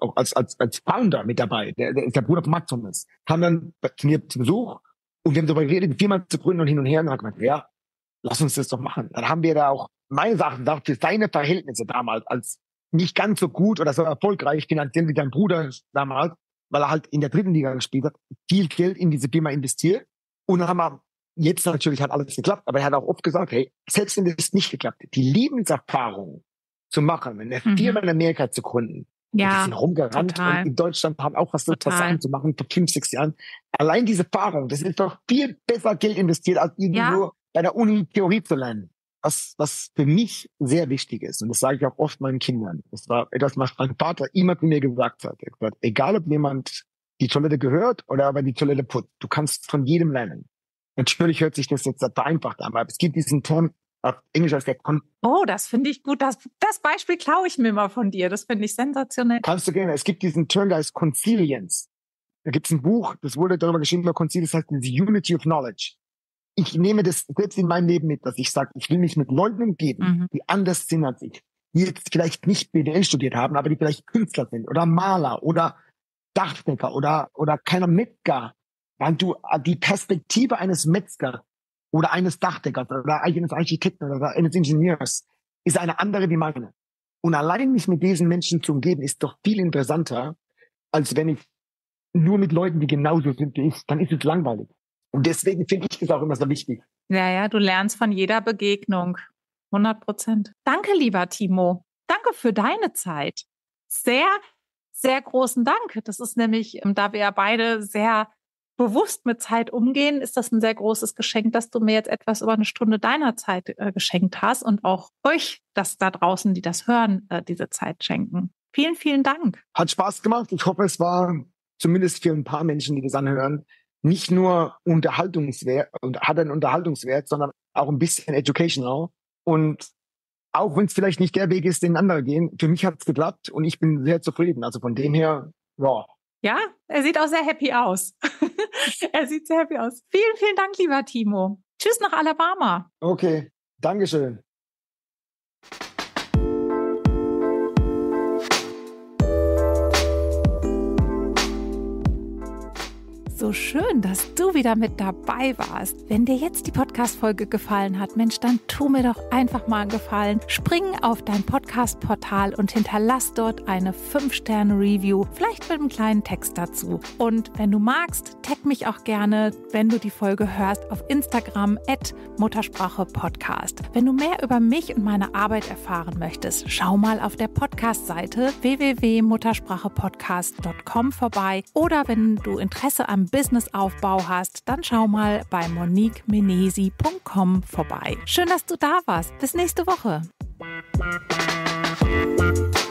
Founder mit dabei, der ist der Bruder von Mats Hummels, haben dann zu mir zu Besuch und wir haben darüber geredet, die Firma zu gründen und hin und her und haben gesagt, ja, lass uns das doch machen. Dann haben wir da auch meines Erachtens für seine Verhältnisse damals als nicht ganz so gut oder so erfolgreich finanziell wie dein Bruder damals, weil er halt in der 3. Liga gespielt hat, viel Geld in diese Firma investiert. Und dann haben wir, jetzt natürlich hat alles geklappt, aber er hat auch oft gesagt, hey, selbst wenn das nicht geklappt hat, die Lebenserfahrung zu machen, eine Firma in Amerika zu gründen, ja, die sind rumgerannt total. und in Deutschland haben auch was Sachen zu machen vor 5, 6 Jahren. Allein diese Erfahrung, das ist doch viel besser Geld investiert, als irgendwo bei der Uni Theorie zu lernen. Was für mich sehr wichtig ist, und das sage ich auch oft meinen Kindern, das war etwas, was mein Vater immer zu mir gesagt hat. Er hat gesagt, egal ob jemand die Toilette gehört oder aber die Toilette putzt, du kannst von jedem lernen. Natürlich hört sich das jetzt vereinfacht an, aber es gibt diesen Term auf Englisch als der Oh, das finde ich gut. Das Beispiel klaue ich mir mal von dir. Das finde ich sensationell. Kannst du gerne. Es gibt diesen Term, der heißt Consilience. Da gibt es ein Buch, das wurde darüber geschrieben, über Consilience, das heißt the Unity of Knowledge. Ich nehme das selbst in meinem Leben mit, dass ich sage, ich will mich mit Leuten umgeben, die anders sind als ich, die jetzt vielleicht nicht BWL studiert haben, aber die vielleicht Künstler sind oder Maler oder Dachdecker oder keiner Metzger. Weil du die Perspektive eines Metzgers oder eines Dachdeckers oder eines Architekten oder eines Ingenieurs ist eine andere wie meine. Und allein mich mit diesen Menschen zu umgeben, ist doch viel interessanter, als wenn ich nur mit Leuten, die genauso sind wie ich, dann ist es langweilig. Und deswegen finde ich das auch immer so wichtig. Ja, du lernst von jeder Begegnung. 100%. Danke, lieber Timo. Danke für deine Zeit. Sehr, sehr großen Dank. Das ist nämlich, da wir ja beide sehr bewusst mit Zeit umgehen, ist das ein sehr großes Geschenk, dass du mir jetzt etwas über eine Stunde deiner Zeit geschenkt hast und auch euch, das da draußen, die das hören, diese Zeit schenken. Vielen, vielen Dank. Hat Spaß gemacht. Ich hoffe, es war zumindest für ein paar Menschen, die das anhören, nicht nur Unterhaltungswert und hat einen Unterhaltungswert, sondern auch ein bisschen educational. Und auch wenn es vielleicht nicht der Weg ist, den andere gehen, für mich hat es geklappt und ich bin sehr zufrieden. Also von dem her, ja. Ja, er sieht auch sehr happy aus. Er sieht sehr happy aus. Vielen, vielen Dank, lieber Timo. Tschüss nach Alabama. Okay, Dankeschön. So schön, dass du wieder mit dabei warst. Wenn dir jetzt die Podcast-Folge gefallen hat, Mensch, dann tu mir doch einfach mal einen Gefallen. Spring auf dein Podcast-Portal und hinterlass dort eine 5-Sterne-Review, vielleicht mit einem kleinen Text dazu. Und wenn du magst, tag mich auch gerne, wenn du die Folge hörst, auf Instagram @Muttersprache-Podcast. Wenn du mehr über mich und meine Arbeit erfahren möchtest, schau mal auf der Podcast-Seite www.muttersprachepodcast.com vorbei. Oder wenn du Interesse am Businessaufbau hast, dann schau mal bei moniquemenesi.com vorbei. Schön, dass du da warst. Bis nächste Woche.